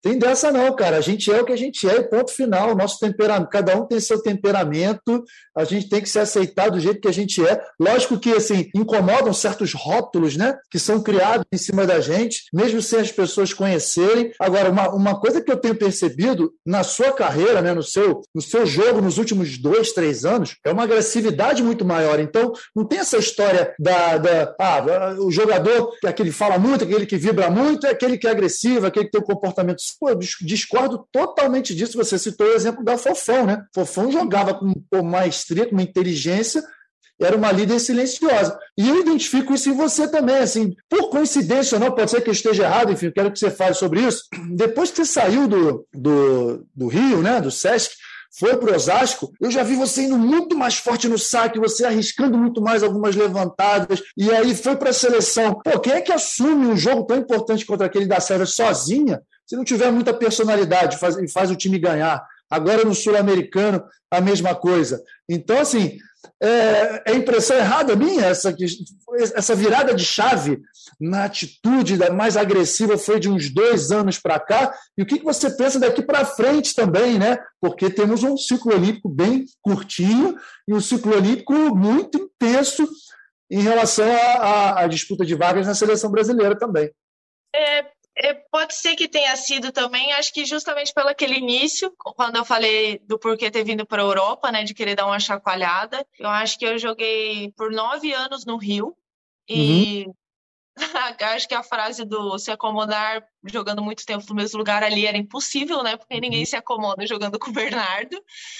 Speaker 4: Tem dessa não, cara. A gente é o que a gente é, ponto final. Nosso temperamento, cada um tem seu temperamento, a gente tem que se aceitar do jeito que a gente é. Lógico que, assim, incomodam certos rótulos, né, que são criados em cima da gente, mesmo sem as pessoas conhecerem. Agora, uma, uma coisa que eu tenho percebido na sua carreira, né, no seu, no seu jogo nos últimos dois, três anos, é uma agressividade muito maior. Então, não tem essa história da, da ah, o jogador, aquele que fala muito, aquele que vibra muito, é aquele que é agressivo, aquele que tem um comportamento. Pô, eu discordo totalmente disso. Você citou o exemplo da Fofão, né? Fofão jogava com uma maestria, com uma inteligência, era uma líder silenciosa. E eu identifico isso em você também, assim, por coincidência ou não, pode ser que eu esteja errado, enfim, quero que você fale sobre isso. Depois que você saiu do, do, do Rio, né, do Sesc, foi para o Osasco, eu já vi você indo muito mais forte no saque, você arriscando muito mais algumas levantadas, e aí foi para a seleção. Pô, quem é que assume um jogo tão importante contra aquele da Sérvia sozinha, se não tiver muita personalidade, faz, e faz o time ganhar? Agora no Sul-Americano, a mesma coisa. Então, assim, é, é impressão errada minha, essa, essa virada de chave na atitude mais agressiva foi de uns dois anos para cá. E o que você pensa daqui para frente também, né? Porque temos um ciclo olímpico bem curtinho e um ciclo olímpico muito intenso em relação à, à disputa de vagas na seleção brasileira também.
Speaker 5: É... Pode ser que tenha sido também, acho que justamente pelo aquele início, quando eu falei do porquê ter vindo para a Europa, né, de querer dar uma chacoalhada. Eu acho que eu joguei por nove anos no Rio e uhum. Acho que a frase do se acomodar jogando muito tempo no mesmo lugar ali era impossível, né, porque ninguém se acomoda jogando com o Bernardo,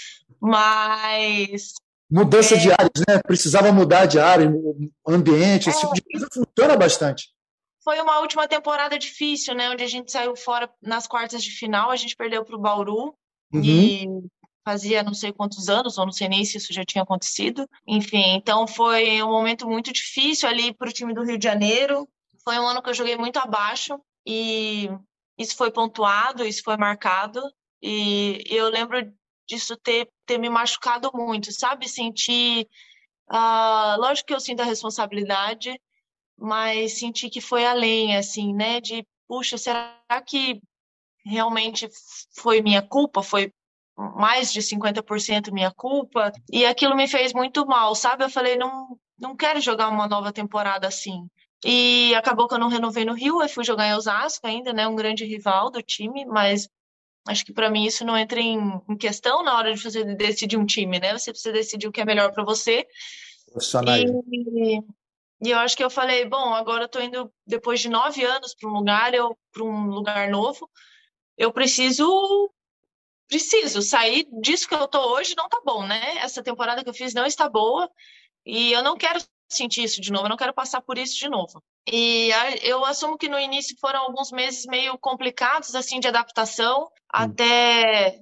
Speaker 5: mas...
Speaker 4: Mudança é... de áreas, né? Precisava mudar de área, ambiente, esse é... tipo de coisa funciona bastante.
Speaker 5: Foi uma última temporada difícil, né? Onde a gente saiu fora nas quartas de final, a gente perdeu para o Bauru uhum. e fazia não sei quantos anos, ou não sei nem se isso já tinha acontecido. Enfim, então foi um momento muito difícil ali para o time do Rio de Janeiro. Foi um ano que eu joguei muito abaixo e isso foi pontuado, isso foi marcado. E eu lembro disso ter, ter me machucado muito, sabe? Sentir... Uh, lógico que eu sinto a responsabilidade, mas senti que foi além, assim, né, de, puxa, será que realmente foi minha culpa? Foi mais de cinquenta por cento minha culpa? E aquilo me fez muito mal, sabe? Eu falei, não, não quero jogar uma nova temporada assim. E acabou que eu não renovei no Rio, eu fui jogar em Osasco ainda, né, um grande rival do time, mas acho que para mim isso não entra em, em questão na hora de você decidir um time, né? Você precisa decidir o que é melhor para você. E... E eu acho que eu falei, bom, agora eu tô indo, depois de nove anos, para um lugar, eu para um lugar novo, eu preciso, preciso sair disso que eu tô hoje, não tá bom, né? Essa temporada que eu fiz não está boa e eu não quero sentir isso de novo, eu não quero passar por isso de novo. E eu assumo que no início foram alguns meses meio complicados, assim, de adaptação, hum. até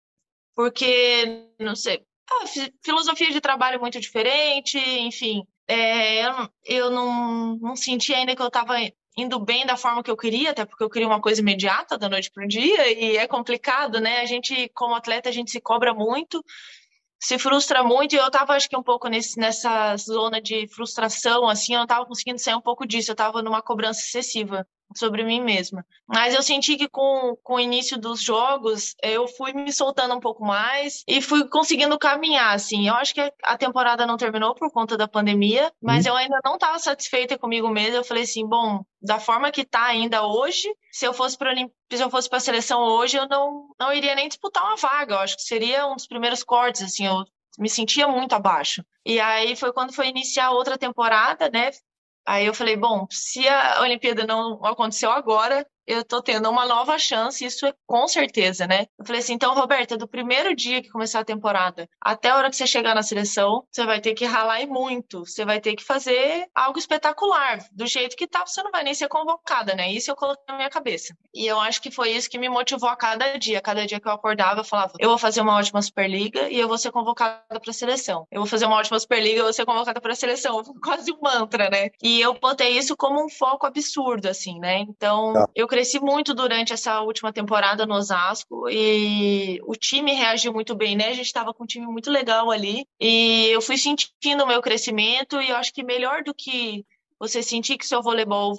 Speaker 5: porque, não sei, a filosofia de trabalho muito diferente, enfim... É, eu eu não, não senti ainda que eu estava indo bem da forma que eu queria, até porque eu queria uma coisa imediata, da noite para o dia, e é complicado, né? A gente, como atleta, a gente se cobra muito, se frustra muito, e eu estava, acho que, um pouco nesse, nessa zona de frustração, assim, eu não estava conseguindo sair um pouco disso, eu estava numa cobrança excessiva sobre mim mesma. Mas eu senti que com, com o início dos jogos, eu fui me soltando um pouco mais e fui conseguindo caminhar, assim. Eu acho que a temporada não terminou por conta da pandemia, mas hum. eu ainda não estava satisfeita comigo mesma. Eu falei assim, bom, da forma que está ainda hoje, se eu fosse para se eu fosse para a seleção hoje, eu não, não iria nem disputar uma vaga. Eu acho que seria um dos primeiros cortes, assim, eu me sentia muito abaixo. E aí foi quando foi iniciar outra temporada, né? Aí eu falei, bom, se a Olimpíada não aconteceu agora, eu tô tendo uma nova chance, isso é com certeza, né? Eu falei assim, então, Roberta, do primeiro dia que começar a temporada até a hora que você chegar na seleção, você vai ter que ralar e muito, você vai ter que fazer algo espetacular, do jeito que tá, você não vai nem ser convocada, né? Isso eu coloquei na minha cabeça. E eu acho que foi isso que me motivou a cada dia, cada dia que eu acordava, eu falava, eu vou fazer uma ótima Superliga e eu vou ser convocada pra seleção. Eu vou fazer uma ótima Superliga e eu vou ser convocada pra seleção. Quase um mantra, né? E eu botei isso como um foco absurdo, assim, né? Então, tá. eu cresci muito durante essa última temporada no Osasco e o time reagiu muito bem, né? A gente estava com um time muito legal ali e eu fui sentindo o meu crescimento e eu acho que melhor do que você sentir que seu voleibol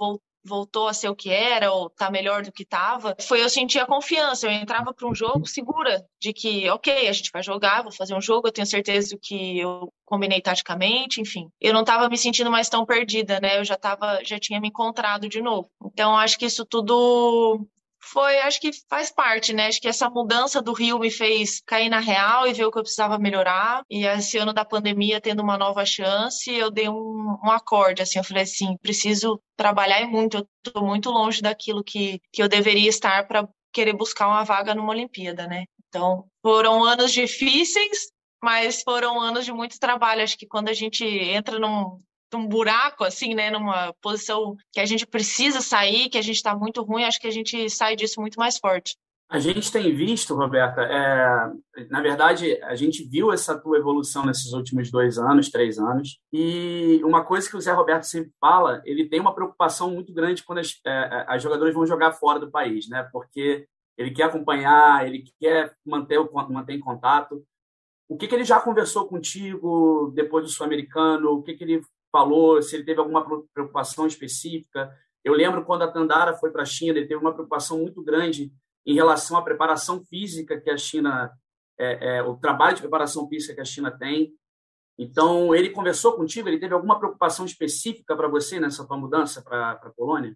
Speaker 5: voltou a ser o que era, ou tá melhor do que tava, foi eu sentir a confiança. Eu entrava para um jogo segura de que, ok, a gente vai jogar, vou fazer um jogo, eu tenho certeza do que eu combinei taticamente, enfim. Eu não tava me sentindo mais tão perdida, né? Eu já tava, já tinha me encontrado de novo. Então, acho que isso tudo foi, acho que faz parte, né? Acho que essa mudança do Rio me fez cair na real e ver o que eu precisava melhorar. E esse ano da pandemia, tendo uma nova chance, eu dei um, um acorde, assim, eu falei assim, preciso trabalhar e muito, eu tô muito longe daquilo que, que eu deveria estar para querer buscar uma vaga numa Olimpíada, né? Então, foram anos difíceis, mas foram anos de muito trabalho. Acho que quando a gente entra num um buraco, assim, né, numa posição que a gente precisa sair, que a gente está muito ruim, acho que a gente sai disso muito mais forte.
Speaker 6: A gente tem visto, Roberta, é, na verdade, a gente viu essa tua evolução nesses últimos dois anos, três anos, e uma coisa que o Zé Roberto sempre fala, ele tem uma preocupação muito grande quando as, é, as jogadoras vão jogar fora do país, né, porque ele quer acompanhar, ele quer manter, manter em contato. O que, que ele já conversou contigo depois do Sul-Americano? O que, que ele falou, se ele teve alguma preocupação específica? Eu lembro quando a Tandara foi para a China, ele teve uma preocupação muito grande em relação à preparação física que a China, é, é, o trabalho de preparação física que a China tem. Então, ele conversou contigo? Ele teve alguma preocupação específica para você nessa tua mudança para a Polônia?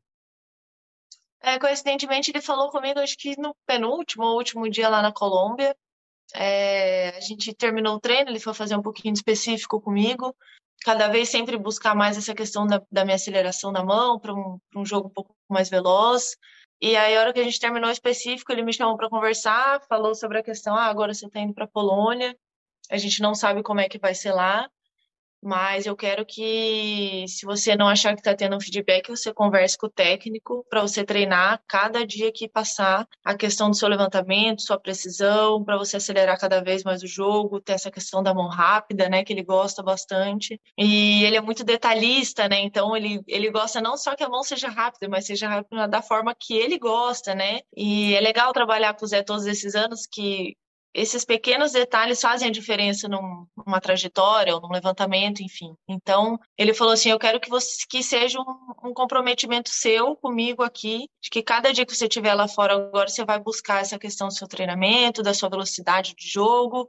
Speaker 5: É, coincidentemente, ele falou comigo, acho que no penúltimo ou último dia lá na Colômbia. É, a gente terminou o treino, ele foi fazer um pouquinho de específico comigo, cada vez sempre buscar mais essa questão da, da minha aceleração da mão para um, um jogo um pouco mais veloz. E aí, a hora que a gente terminou o específico, ele me chamou para conversar, falou sobre a questão, ah, agora você está indo para a Polônia, a gente não sabe como é que vai ser lá, mas eu quero que, se você não achar que está tendo um feedback, você converse com o técnico para você treinar cada dia que passar a questão do seu levantamento, sua precisão, para você acelerar cada vez mais o jogo, ter essa questão da mão rápida, né, que ele gosta bastante. E ele é muito detalhista, né, então ele, ele gosta não só que a mão seja rápida, mas seja rápida da forma que ele gosta, né. E é legal trabalhar com o Zé todos esses anos que esses pequenos detalhes fazem a diferença num, numa trajetória ou num levantamento, enfim. Então, ele falou assim, eu quero que, você, que seja um, um comprometimento seu comigo aqui, de que cada dia que você estiver lá fora agora, você vai buscar essa questão do seu treinamento, da sua velocidade de jogo,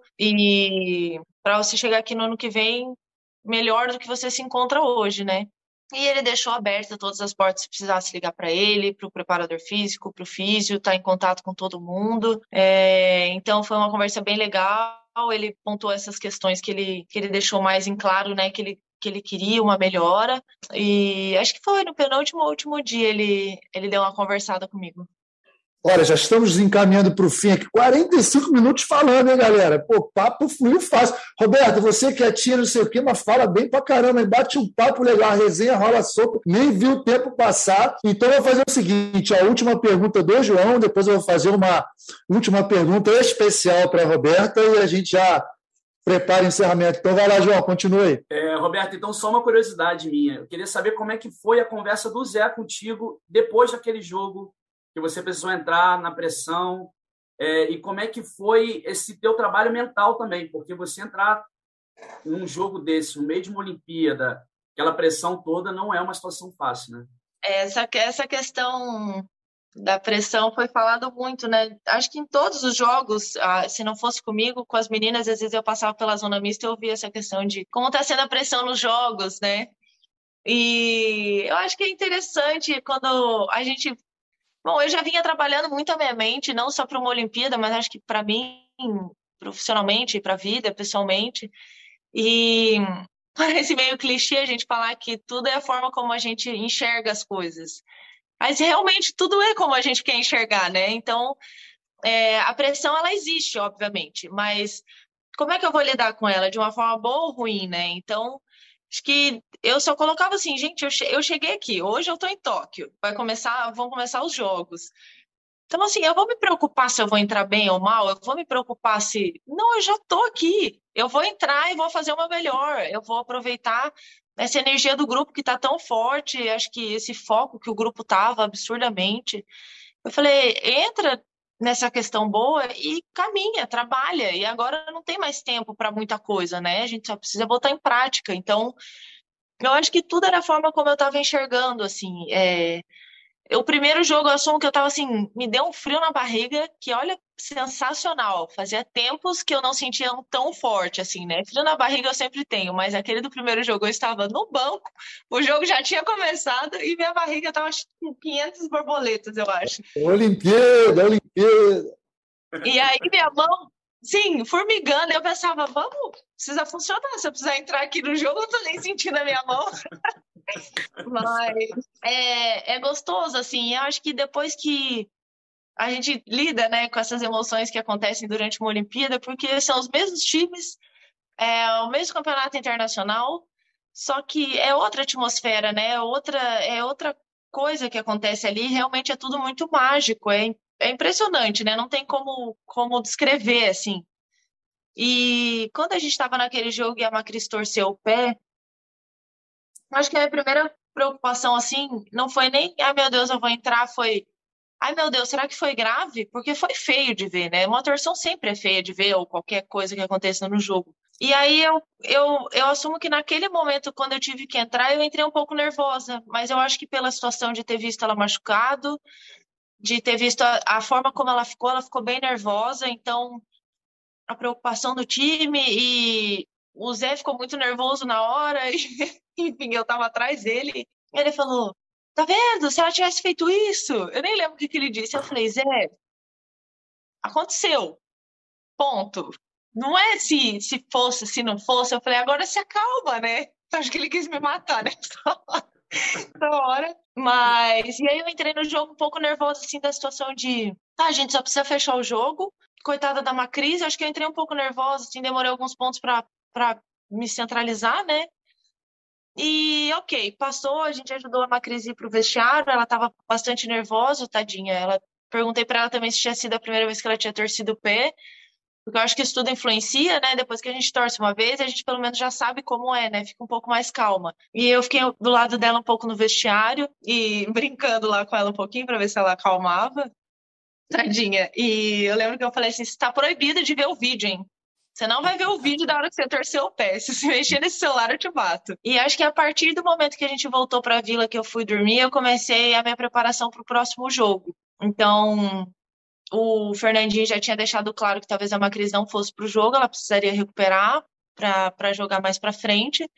Speaker 5: e para você chegar aqui no ano que vem melhor do que você se encontra hoje, né? E ele deixou aberta todas as portas se precisasse ligar para ele, para o preparador físico, para o físio, tá em contato com todo mundo. É, então foi uma conversa bem legal. Ele pontuou essas questões que ele, que ele deixou mais em claro, né? Que ele, que ele queria uma melhora. E acho que foi no penúltimo ou último dia ele, ele deu uma conversada comigo.
Speaker 4: Olha, já estamos encaminhando para o fim aqui. quarenta e cinco minutos falando, hein, galera? Pô, papo fluiu fácil. Roberto, você quietinha, não sei o quê, mas fala bem pra caramba, hein? Bate um papo legal, a resenha rola sopa, nem viu o tempo passar. Então, eu vou fazer o seguinte, a última pergunta do João, depois eu vou fazer uma última pergunta especial para a Roberta e a gente já prepara o encerramento. Então, vai lá, João, continue.
Speaker 6: É, Roberto, então, só uma curiosidade minha. Eu queria saber como é que foi a conversa do Zé contigo depois daquele jogo que você precisou entrar na pressão, é, e como é que foi esse teu trabalho mental também, porque você entrar num jogo desse, no meio de uma Olimpíada, aquela pressão toda, não é uma situação fácil, né?
Speaker 5: Essa, essa questão da pressão foi falado muito, né? Acho que em todos os jogos, se não fosse comigo, com as meninas, às vezes eu passava pela zona mista e eu ouvia essa questão de como está sendo a pressão nos jogos, né? E eu acho que é interessante quando a gente... Bom, eu já vinha trabalhando muito a minha mente, não só para uma Olimpíada, mas acho que para mim, profissionalmente, para a vida, pessoalmente. E parece meio clichê a gente falar que tudo é a forma como a gente enxerga as coisas. Mas realmente tudo é como a gente quer enxergar, né? Então, é, a pressão, ela existe, obviamente, mas como é que eu vou lidar com ela? De uma forma boa ou ruim, né? Então, acho que eu só colocava assim, gente, eu, che- eu cheguei aqui, hoje eu tô em Tóquio, vai começar, vão começar os jogos. Então, assim, eu vou me preocupar se eu vou entrar bem ou mal, eu vou me preocupar se... Não, eu já tô aqui, eu vou entrar e vou fazer uma melhor, eu vou aproveitar essa energia do grupo que tá tão forte, acho que esse foco que o grupo tava absurdamente. Eu falei, entra nessa questão boa e caminha, trabalha. E agora não tem mais tempo para muita coisa, né? A gente só precisa botar em prática. Então, eu acho que tudo era a forma como eu estava enxergando, assim. É... O primeiro jogo, eu assumo que eu tava assim, me deu um frio na barriga, que olha, sensacional. Fazia tempos que eu não sentia um tão forte, assim, né? Frio na barriga eu sempre tenho, mas aquele do primeiro jogo eu estava no banco, o jogo já tinha começado e minha barriga tava com quinhentas borboletas, eu acho.
Speaker 4: Olimpíada, Olimpíada.
Speaker 5: E aí minha mão, sim, formigando, eu pensava, vamos, precisa funcionar, se eu precisar entrar aqui no jogo, eu não tô nem sentindo a minha mão. Mas é, é gostoso, assim, eu acho que depois que a gente lida, né, com essas emoções que acontecem durante uma Olimpíada, porque são os mesmos times, é o mesmo campeonato internacional, só que é outra atmosfera, né, é outra, é outra coisa que acontece ali, realmente é tudo muito mágico, é, é impressionante, né, não tem como, como descrever, assim. E quando a gente estava naquele jogo e a Macris torceu o pé, acho que a minha primeira preocupação, assim, não foi nem, ai meu Deus, eu vou entrar, foi, ai meu Deus, será que foi grave? Porque foi feio de ver, né? Uma torção sempre é feia de ver, ou qualquer coisa que aconteça no jogo. E aí eu, eu, eu assumo que naquele momento, quando eu tive que entrar, eu entrei um pouco nervosa, mas eu acho que pela situação de ter visto ela machucado, de ter visto a, a forma como ela ficou, ela ficou bem nervosa, então a preocupação do time e o Zé ficou muito nervoso na hora, e, enfim, eu tava atrás dele. Ele falou, tá vendo? Se ela tivesse feito isso, eu nem lembro o que, que ele disse. Eu falei, Zé, aconteceu. Ponto. Não é se, se fosse, se não fosse. Eu falei, agora se acalma, né? Acho que ele quis me matar nessa hora. Mas, e aí eu entrei no jogo um pouco nervosa, assim, da situação de, tá, a gente só precisa fechar o jogo. Coitada da Macris, acho que eu entrei um pouco nervosa, assim, demorei alguns pontos pra, pra me centralizar, né? E, ok, passou, a gente ajudou a Macris a ir pro vestiário, ela tava bastante nervosa, tadinha. Ela, perguntei pra ela também se tinha sido a primeira vez que ela tinha torcido o pé, porque eu acho que isso tudo influencia, né? Depois que a gente torce uma vez, a gente pelo menos já sabe como é, né? Fica um pouco mais calma. E eu fiquei do lado dela um pouco no vestiário e brincando lá com ela um pouquinho pra ver se ela acalmava. Tadinha. E eu lembro que eu falei assim, você tá proibida de ver o vídeo, hein? Você não vai ver o vídeo da hora que você torceu o pé. Se você mexer nesse celular, eu te bato. E acho que a partir do momento que a gente voltou pra vila, que eu fui dormir, eu comecei a minha preparação pro próximo jogo. Então, o Fernandinho já tinha deixado claro que talvez a Macris não fosse pro jogo, ela precisaria recuperar pra, pra jogar mais pra frente.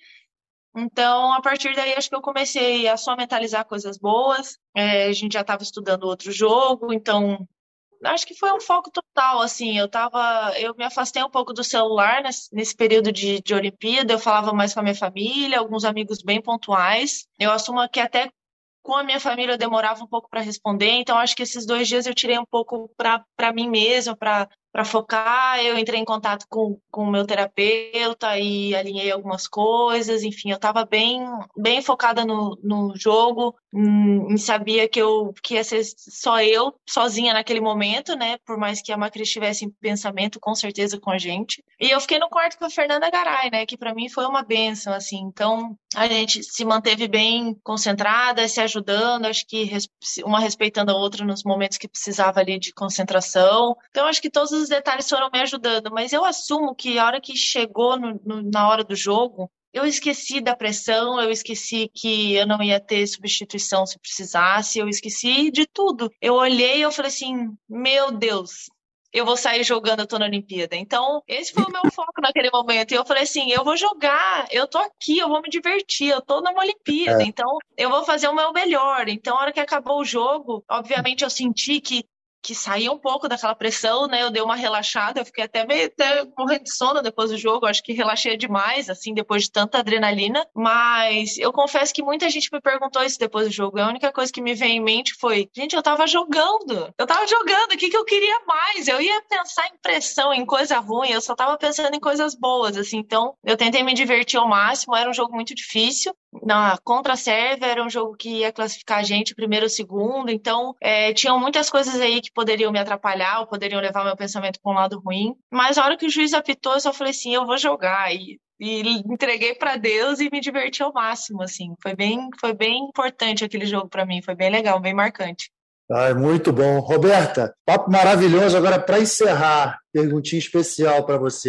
Speaker 5: Então, a partir daí, acho que eu comecei a só mentalizar coisas boas. É, a gente já estava estudando outro jogo, então acho que foi um foco total, assim, eu tava, eu me afastei um pouco do celular nesse, nesse período de, de Olimpíada, eu falava mais com a minha família, alguns amigos bem pontuais, eu assumo que até com a minha família eu demorava um pouco para responder, então acho que esses dois dias eu tirei um pouco para mim mesma, para para focar, eu entrei em contato com com o meu terapeuta e alinhei algumas coisas, enfim, eu estava bem, bem focada no, no jogo, em, em sabia que, eu, que ia ser só eu, sozinha naquele momento, né, por mais que a Macris estivesse em pensamento, com certeza com a gente, e eu fiquei no quarto com a Fernanda Garay, né, que para mim foi uma bênção, assim, então a gente se manteve bem concentrada, se ajudando, acho que uma respeitando a outra nos momentos que precisava ali de concentração, então acho que todos os detalhes foram me ajudando, mas eu assumo que a hora que chegou no, no, na hora do jogo, eu esqueci da pressão, eu esqueci que eu não ia ter substituição se precisasse, eu esqueci de tudo. Eu olhei e eu falei assim, meu Deus, eu vou sair jogando, eu tô na Olimpíada. Então, esse foi o meu foco naquele momento. E eu falei assim, eu vou jogar, eu tô aqui, eu vou me divertir, eu tô numa Olimpíada, é. Então eu vou fazer o meu melhor. Então, a hora que acabou o jogo, obviamente eu senti que que saía um pouco daquela pressão, né, eu dei uma relaxada, eu fiquei até meio até morrendo de sono depois do jogo, acho que relaxei demais, assim, depois de tanta adrenalina, mas eu confesso que muita gente me perguntou isso depois do jogo, a única coisa que me veio em mente foi, gente, eu tava jogando, eu tava jogando, o que que eu queria mais? Eu ia pensar em pressão, em coisa ruim, eu só tava pensando em coisas boas, assim, então eu tentei me divertir ao máximo, era um jogo muito difícil, na, contra a Sérvia era um jogo que ia classificar a gente primeiro ou segundo, então é, tinham muitas coisas aí que poderiam me atrapalhar ou poderiam levar meu pensamento para um lado ruim, mas a hora que o juiz apitou eu só falei assim, eu vou jogar e, e entreguei para Deus e me diverti ao máximo, assim, foi bem, foi bem importante aquele jogo para mim, foi bem legal, bem marcante.
Speaker 4: Ah, muito bom. Roberta, papo maravilhoso. Agora, para encerrar, perguntinha especial para você.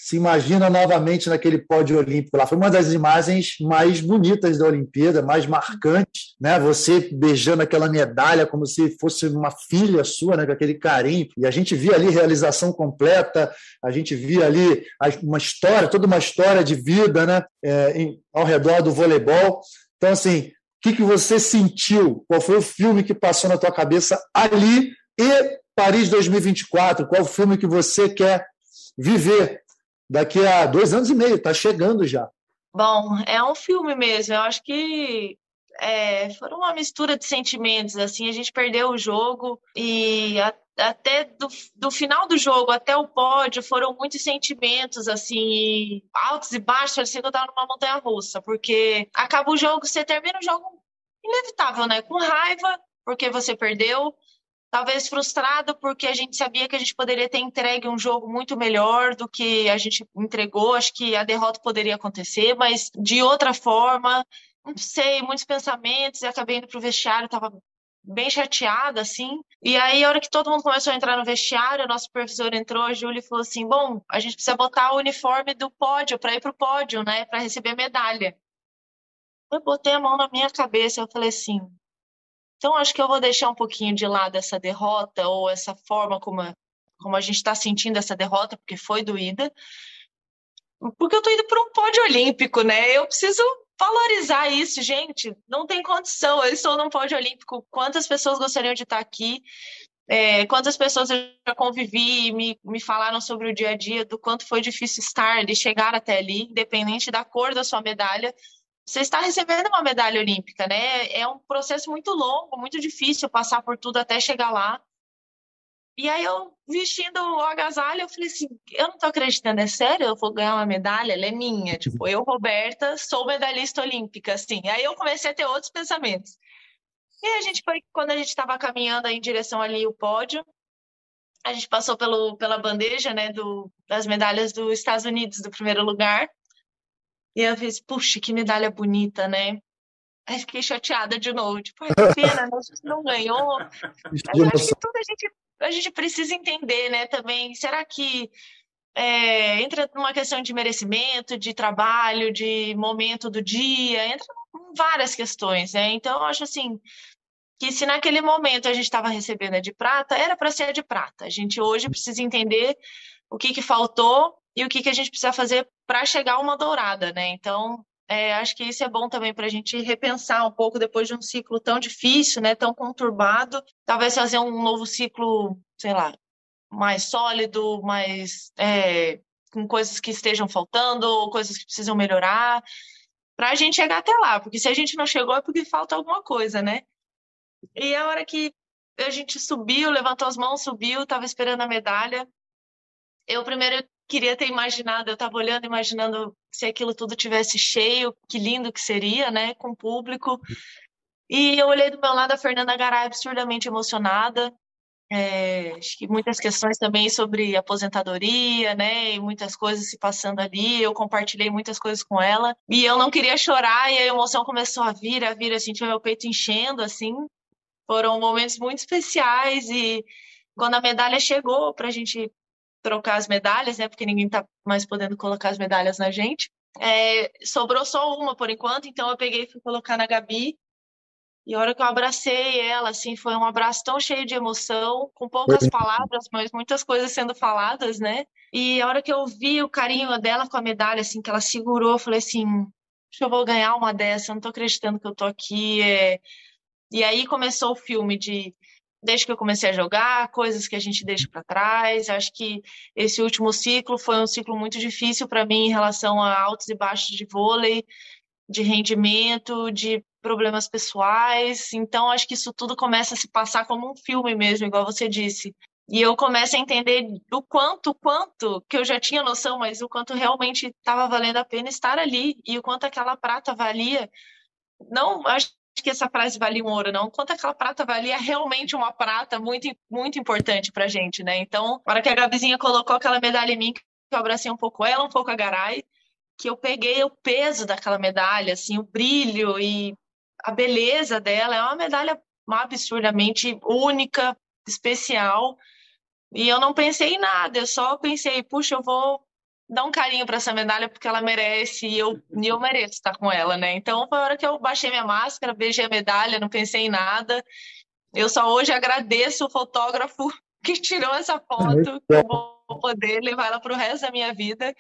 Speaker 4: se imagina novamente naquele pódio olímpico lá. Foi uma das imagens mais bonitas da Olimpíada, mais marcantes, né? Você beijando aquela medalha como se fosse uma filha sua, né? Com aquele carinho. E a gente via ali realização completa, a gente via ali uma história, toda uma história de vida, né? É, em, ao redor do voleibol. Então, assim, o que, que você sentiu? Qual foi o filme que passou na tua cabeça ali? E Paris dois mil e vinte e quatro, qual o filme que você quer viver daqui a dois anos e meio? Está chegando já.
Speaker 5: Bom, é um filme mesmo. Eu acho que é, foram uma mistura de sentimentos. Assim, a gente perdeu o jogo e a, até do, do final do jogo até o pódio foram muitos sentimentos, assim, altos e baixos. Parecia que eu estava numa montanha-russa, porque acaba o jogo, você termina o jogo inevitável, né? Com raiva, porque você perdeu. Talvez frustrado porque a gente sabia que a gente poderia ter entregue um jogo muito melhor do que a gente entregou. Acho que a derrota poderia acontecer, mas de outra forma, não sei, muitos pensamentos. E acabei indo para o vestiário, estava bem chateada, assim. E aí, a hora que todo mundo começou a entrar no vestiário, o nosso professor entrou, a Júlia, e falou assim, bom, a gente precisa botar o uniforme do pódio para ir para o pódio, né, para receber medalha. Eu botei a mão na minha cabeça, eu falei assim... Então, acho que eu vou deixar um pouquinho de lado essa derrota ou essa forma como a, como a gente está sentindo essa derrota, porque foi doída, porque eu estou indo para um pódio olímpico, né? Eu preciso valorizar isso, gente. Não tem condição. Eu estou num pódio olímpico. Quantas pessoas gostariam de estar aqui? É, quantas pessoas eu já convivi e me, me falaram sobre o dia a dia, do quanto foi difícil estar ali, chegar até ali, independente da cor da sua medalha. Você está recebendo uma medalha olímpica, né? É um processo muito longo, muito difícil passar por tudo até chegar lá. E aí eu, vestindo o agasalho, eu falei assim, eu não tô acreditando, é sério? Eu vou ganhar uma medalha? Ela é minha. Tipo, eu, Roberta, sou medalhista olímpica, assim. Aí eu comecei a ter outros pensamentos. E a gente foi, quando a gente estava caminhando em direção ali ao pódio, a gente passou pelo, pela bandeja, né, do, das medalhas dos Estados Unidos, do primeiro lugar. E eu fiz, puxa, que medalha bonita, né? Aí fiquei chateada de novo. Tipo, ai, que pena, a gente não ganhou. Mas eu acho que tudo a gente, a gente precisa entender, né, também. Será que é, entra numa questão de merecimento, de trabalho, de momento do dia? Entra em várias questões, né? Então, eu acho assim, que se naquele momento a gente estava recebendo a de prata, era para ser a de prata. A gente hoje precisa entender o que, que faltou e o que, que a gente precisa fazer para chegar a uma dourada, né? Então, é, acho que isso é bom também para a gente repensar um pouco depois de um ciclo tão difícil, né? Tão conturbado. Talvez fazer um novo ciclo, sei lá, mais sólido, mais é, com coisas que estejam faltando, ou coisas que precisam melhorar, para a gente chegar até lá. Porque se a gente não chegou é porque falta alguma coisa, né? E a hora que a gente subiu, levantou as mãos, subiu, estava esperando a medalha. Eu primeiro queria ter imaginado, eu estava olhando, imaginando se aquilo tudo tivesse cheio, que lindo que seria, né, com o público. E eu olhei do meu lado a Fernanda Garay absurdamente emocionada. É, acho que muitas questões também sobre aposentadoria, né, e muitas coisas se passando ali. Eu compartilhei muitas coisas com ela. E eu não queria chorar e a emoção começou a vir, a vir, eu senti meu peito enchendo, assim. Foram momentos muito especiais e quando a medalha chegou para a gente trocar as medalhas, né? Porque ninguém tá mais podendo colocar as medalhas na gente. É, sobrou só uma por enquanto, então eu peguei e fui colocar na Gabi. E a hora que eu abracei ela, assim, foi um abraço tão cheio de emoção, com poucas palavras, mas muitas coisas sendo faladas, né? E a hora que eu vi o carinho dela com a medalha, assim, que ela segurou, eu falei assim, acho que eu vou ganhar uma dessa, eu não tô acreditando que eu tô aqui. É... E aí começou o filme de, desde que eu comecei a jogar, coisas que a gente deixa para trás. Acho que esse último ciclo foi um ciclo muito difícil para mim em relação a altos e baixos de vôlei, de rendimento, de problemas pessoais. Então, acho que isso tudo começa a se passar como um filme mesmo, igual você disse. E eu começo a entender o quanto, quanto, que eu já tinha noção, mas o quanto realmente estava valendo a pena estar ali e o quanto aquela prata valia. Não, acho que essa frase valia um ouro, não. Quanto aquela prata valia realmente uma prata muito, muito importante pra gente, né? Então, na hora que a Gabizinha colocou aquela medalha em mim, que eu abracei um pouco ela, um pouco a Garay, que eu peguei o peso daquela medalha, assim, o brilho e a beleza dela. É uma medalha absurdamente única, especial. E eu não pensei em nada, eu só pensei, puxa, eu vou dar um carinho para essa medalha, porque ela merece e eu, e eu mereço estar com ela, né? Então foi a hora que eu baixei minha máscara, beijei a medalha, não pensei em nada. Eu só hoje agradeço o fotógrafo que tirou essa foto, que eu vou poder levar ela para o resto da minha vida.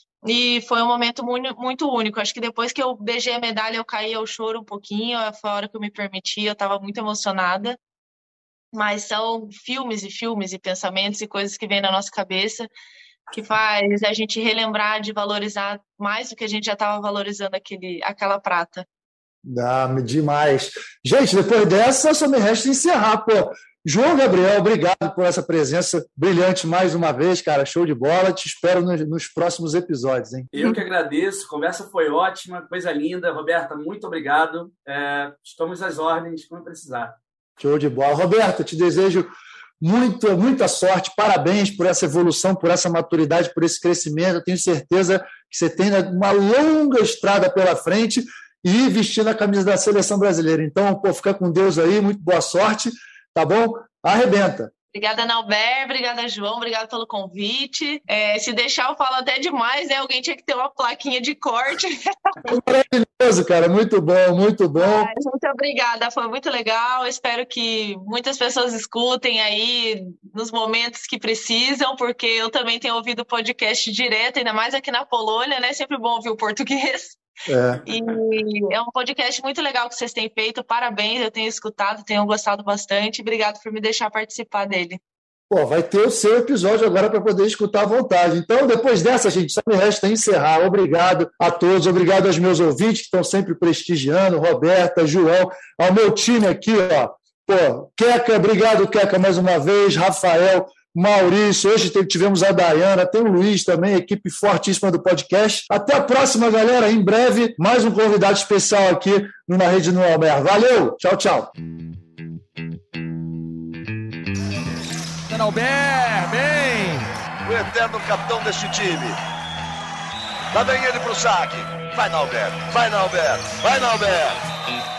Speaker 5: E foi um momento muito, muito único. Acho que depois que eu beijei a medalha, eu caí ao choro um pouquinho, foi a hora que eu me permiti, eu estava muito emocionada. Mas são filmes e filmes e pensamentos e coisas que vêm na nossa cabeça que faz a gente relembrar de valorizar mais do que a gente já estava valorizando aquele, aquela prata.
Speaker 4: Ah, demais. Gente, depois dessa, só me resta encerrar, pô. João Gabriel, obrigado por essa presença brilhante mais uma vez, cara. Show de bola. Te espero nos, nos próximos episódios, hein?
Speaker 6: Eu que agradeço. A conversa foi ótima, coisa linda. Roberta, muito obrigado. É, estamos às ordens, quando precisar.
Speaker 4: Show de bola. Roberta, te desejo muito, muita sorte. Parabéns por essa evolução, por essa maturidade, por esse crescimento. Eu tenho certeza que você tem uma longa estrada pela frente e vestindo a camisa da seleção brasileira. Então, pô, fica com Deus aí. Muito boa sorte. Tá bom? Arrebenta.
Speaker 5: Obrigada, Nauber. Obrigada, João. Obrigada pelo convite. É, se deixar, eu falo até demais, né? Alguém tinha que ter uma plaquinha de corte.
Speaker 4: Maravilhoso, cara. Muito bom, muito bom.
Speaker 5: Ai, muito obrigada. Foi muito legal. Espero que muitas pessoas escutem aí nos momentos que precisam, porque eu também tenho ouvido podcast direto, ainda mais aqui na Polônia, né? Sempre bom ouvir o português. É. E é um podcast muito legal que vocês têm feito, parabéns, eu tenho escutado, tenho gostado bastante, obrigado por me deixar participar dele.
Speaker 4: Pô, vai ter o seu episódio agora para poder escutar à vontade. Então, depois dessa, gente, só me resta encerrar. Obrigado a todos, obrigado aos meus ouvintes que estão sempre prestigiando, Roberta, João, ao meu time aqui, ó. Pô, Queca, obrigado, Queca, mais uma vez, Rafael, Maurício, hoje tivemos a Dayana, tem o Luiz também, equipe fortíssima do podcast. Até a próxima, galera. Em breve, mais um convidado especial aqui no Na Rede no Almer. Valeu, tchau, tchau.
Speaker 3: Alber, bem! O eterno capitão deste time. Lá vem ele pro saque. Vai, Nauber, vai, Nauber, vai, Nauber.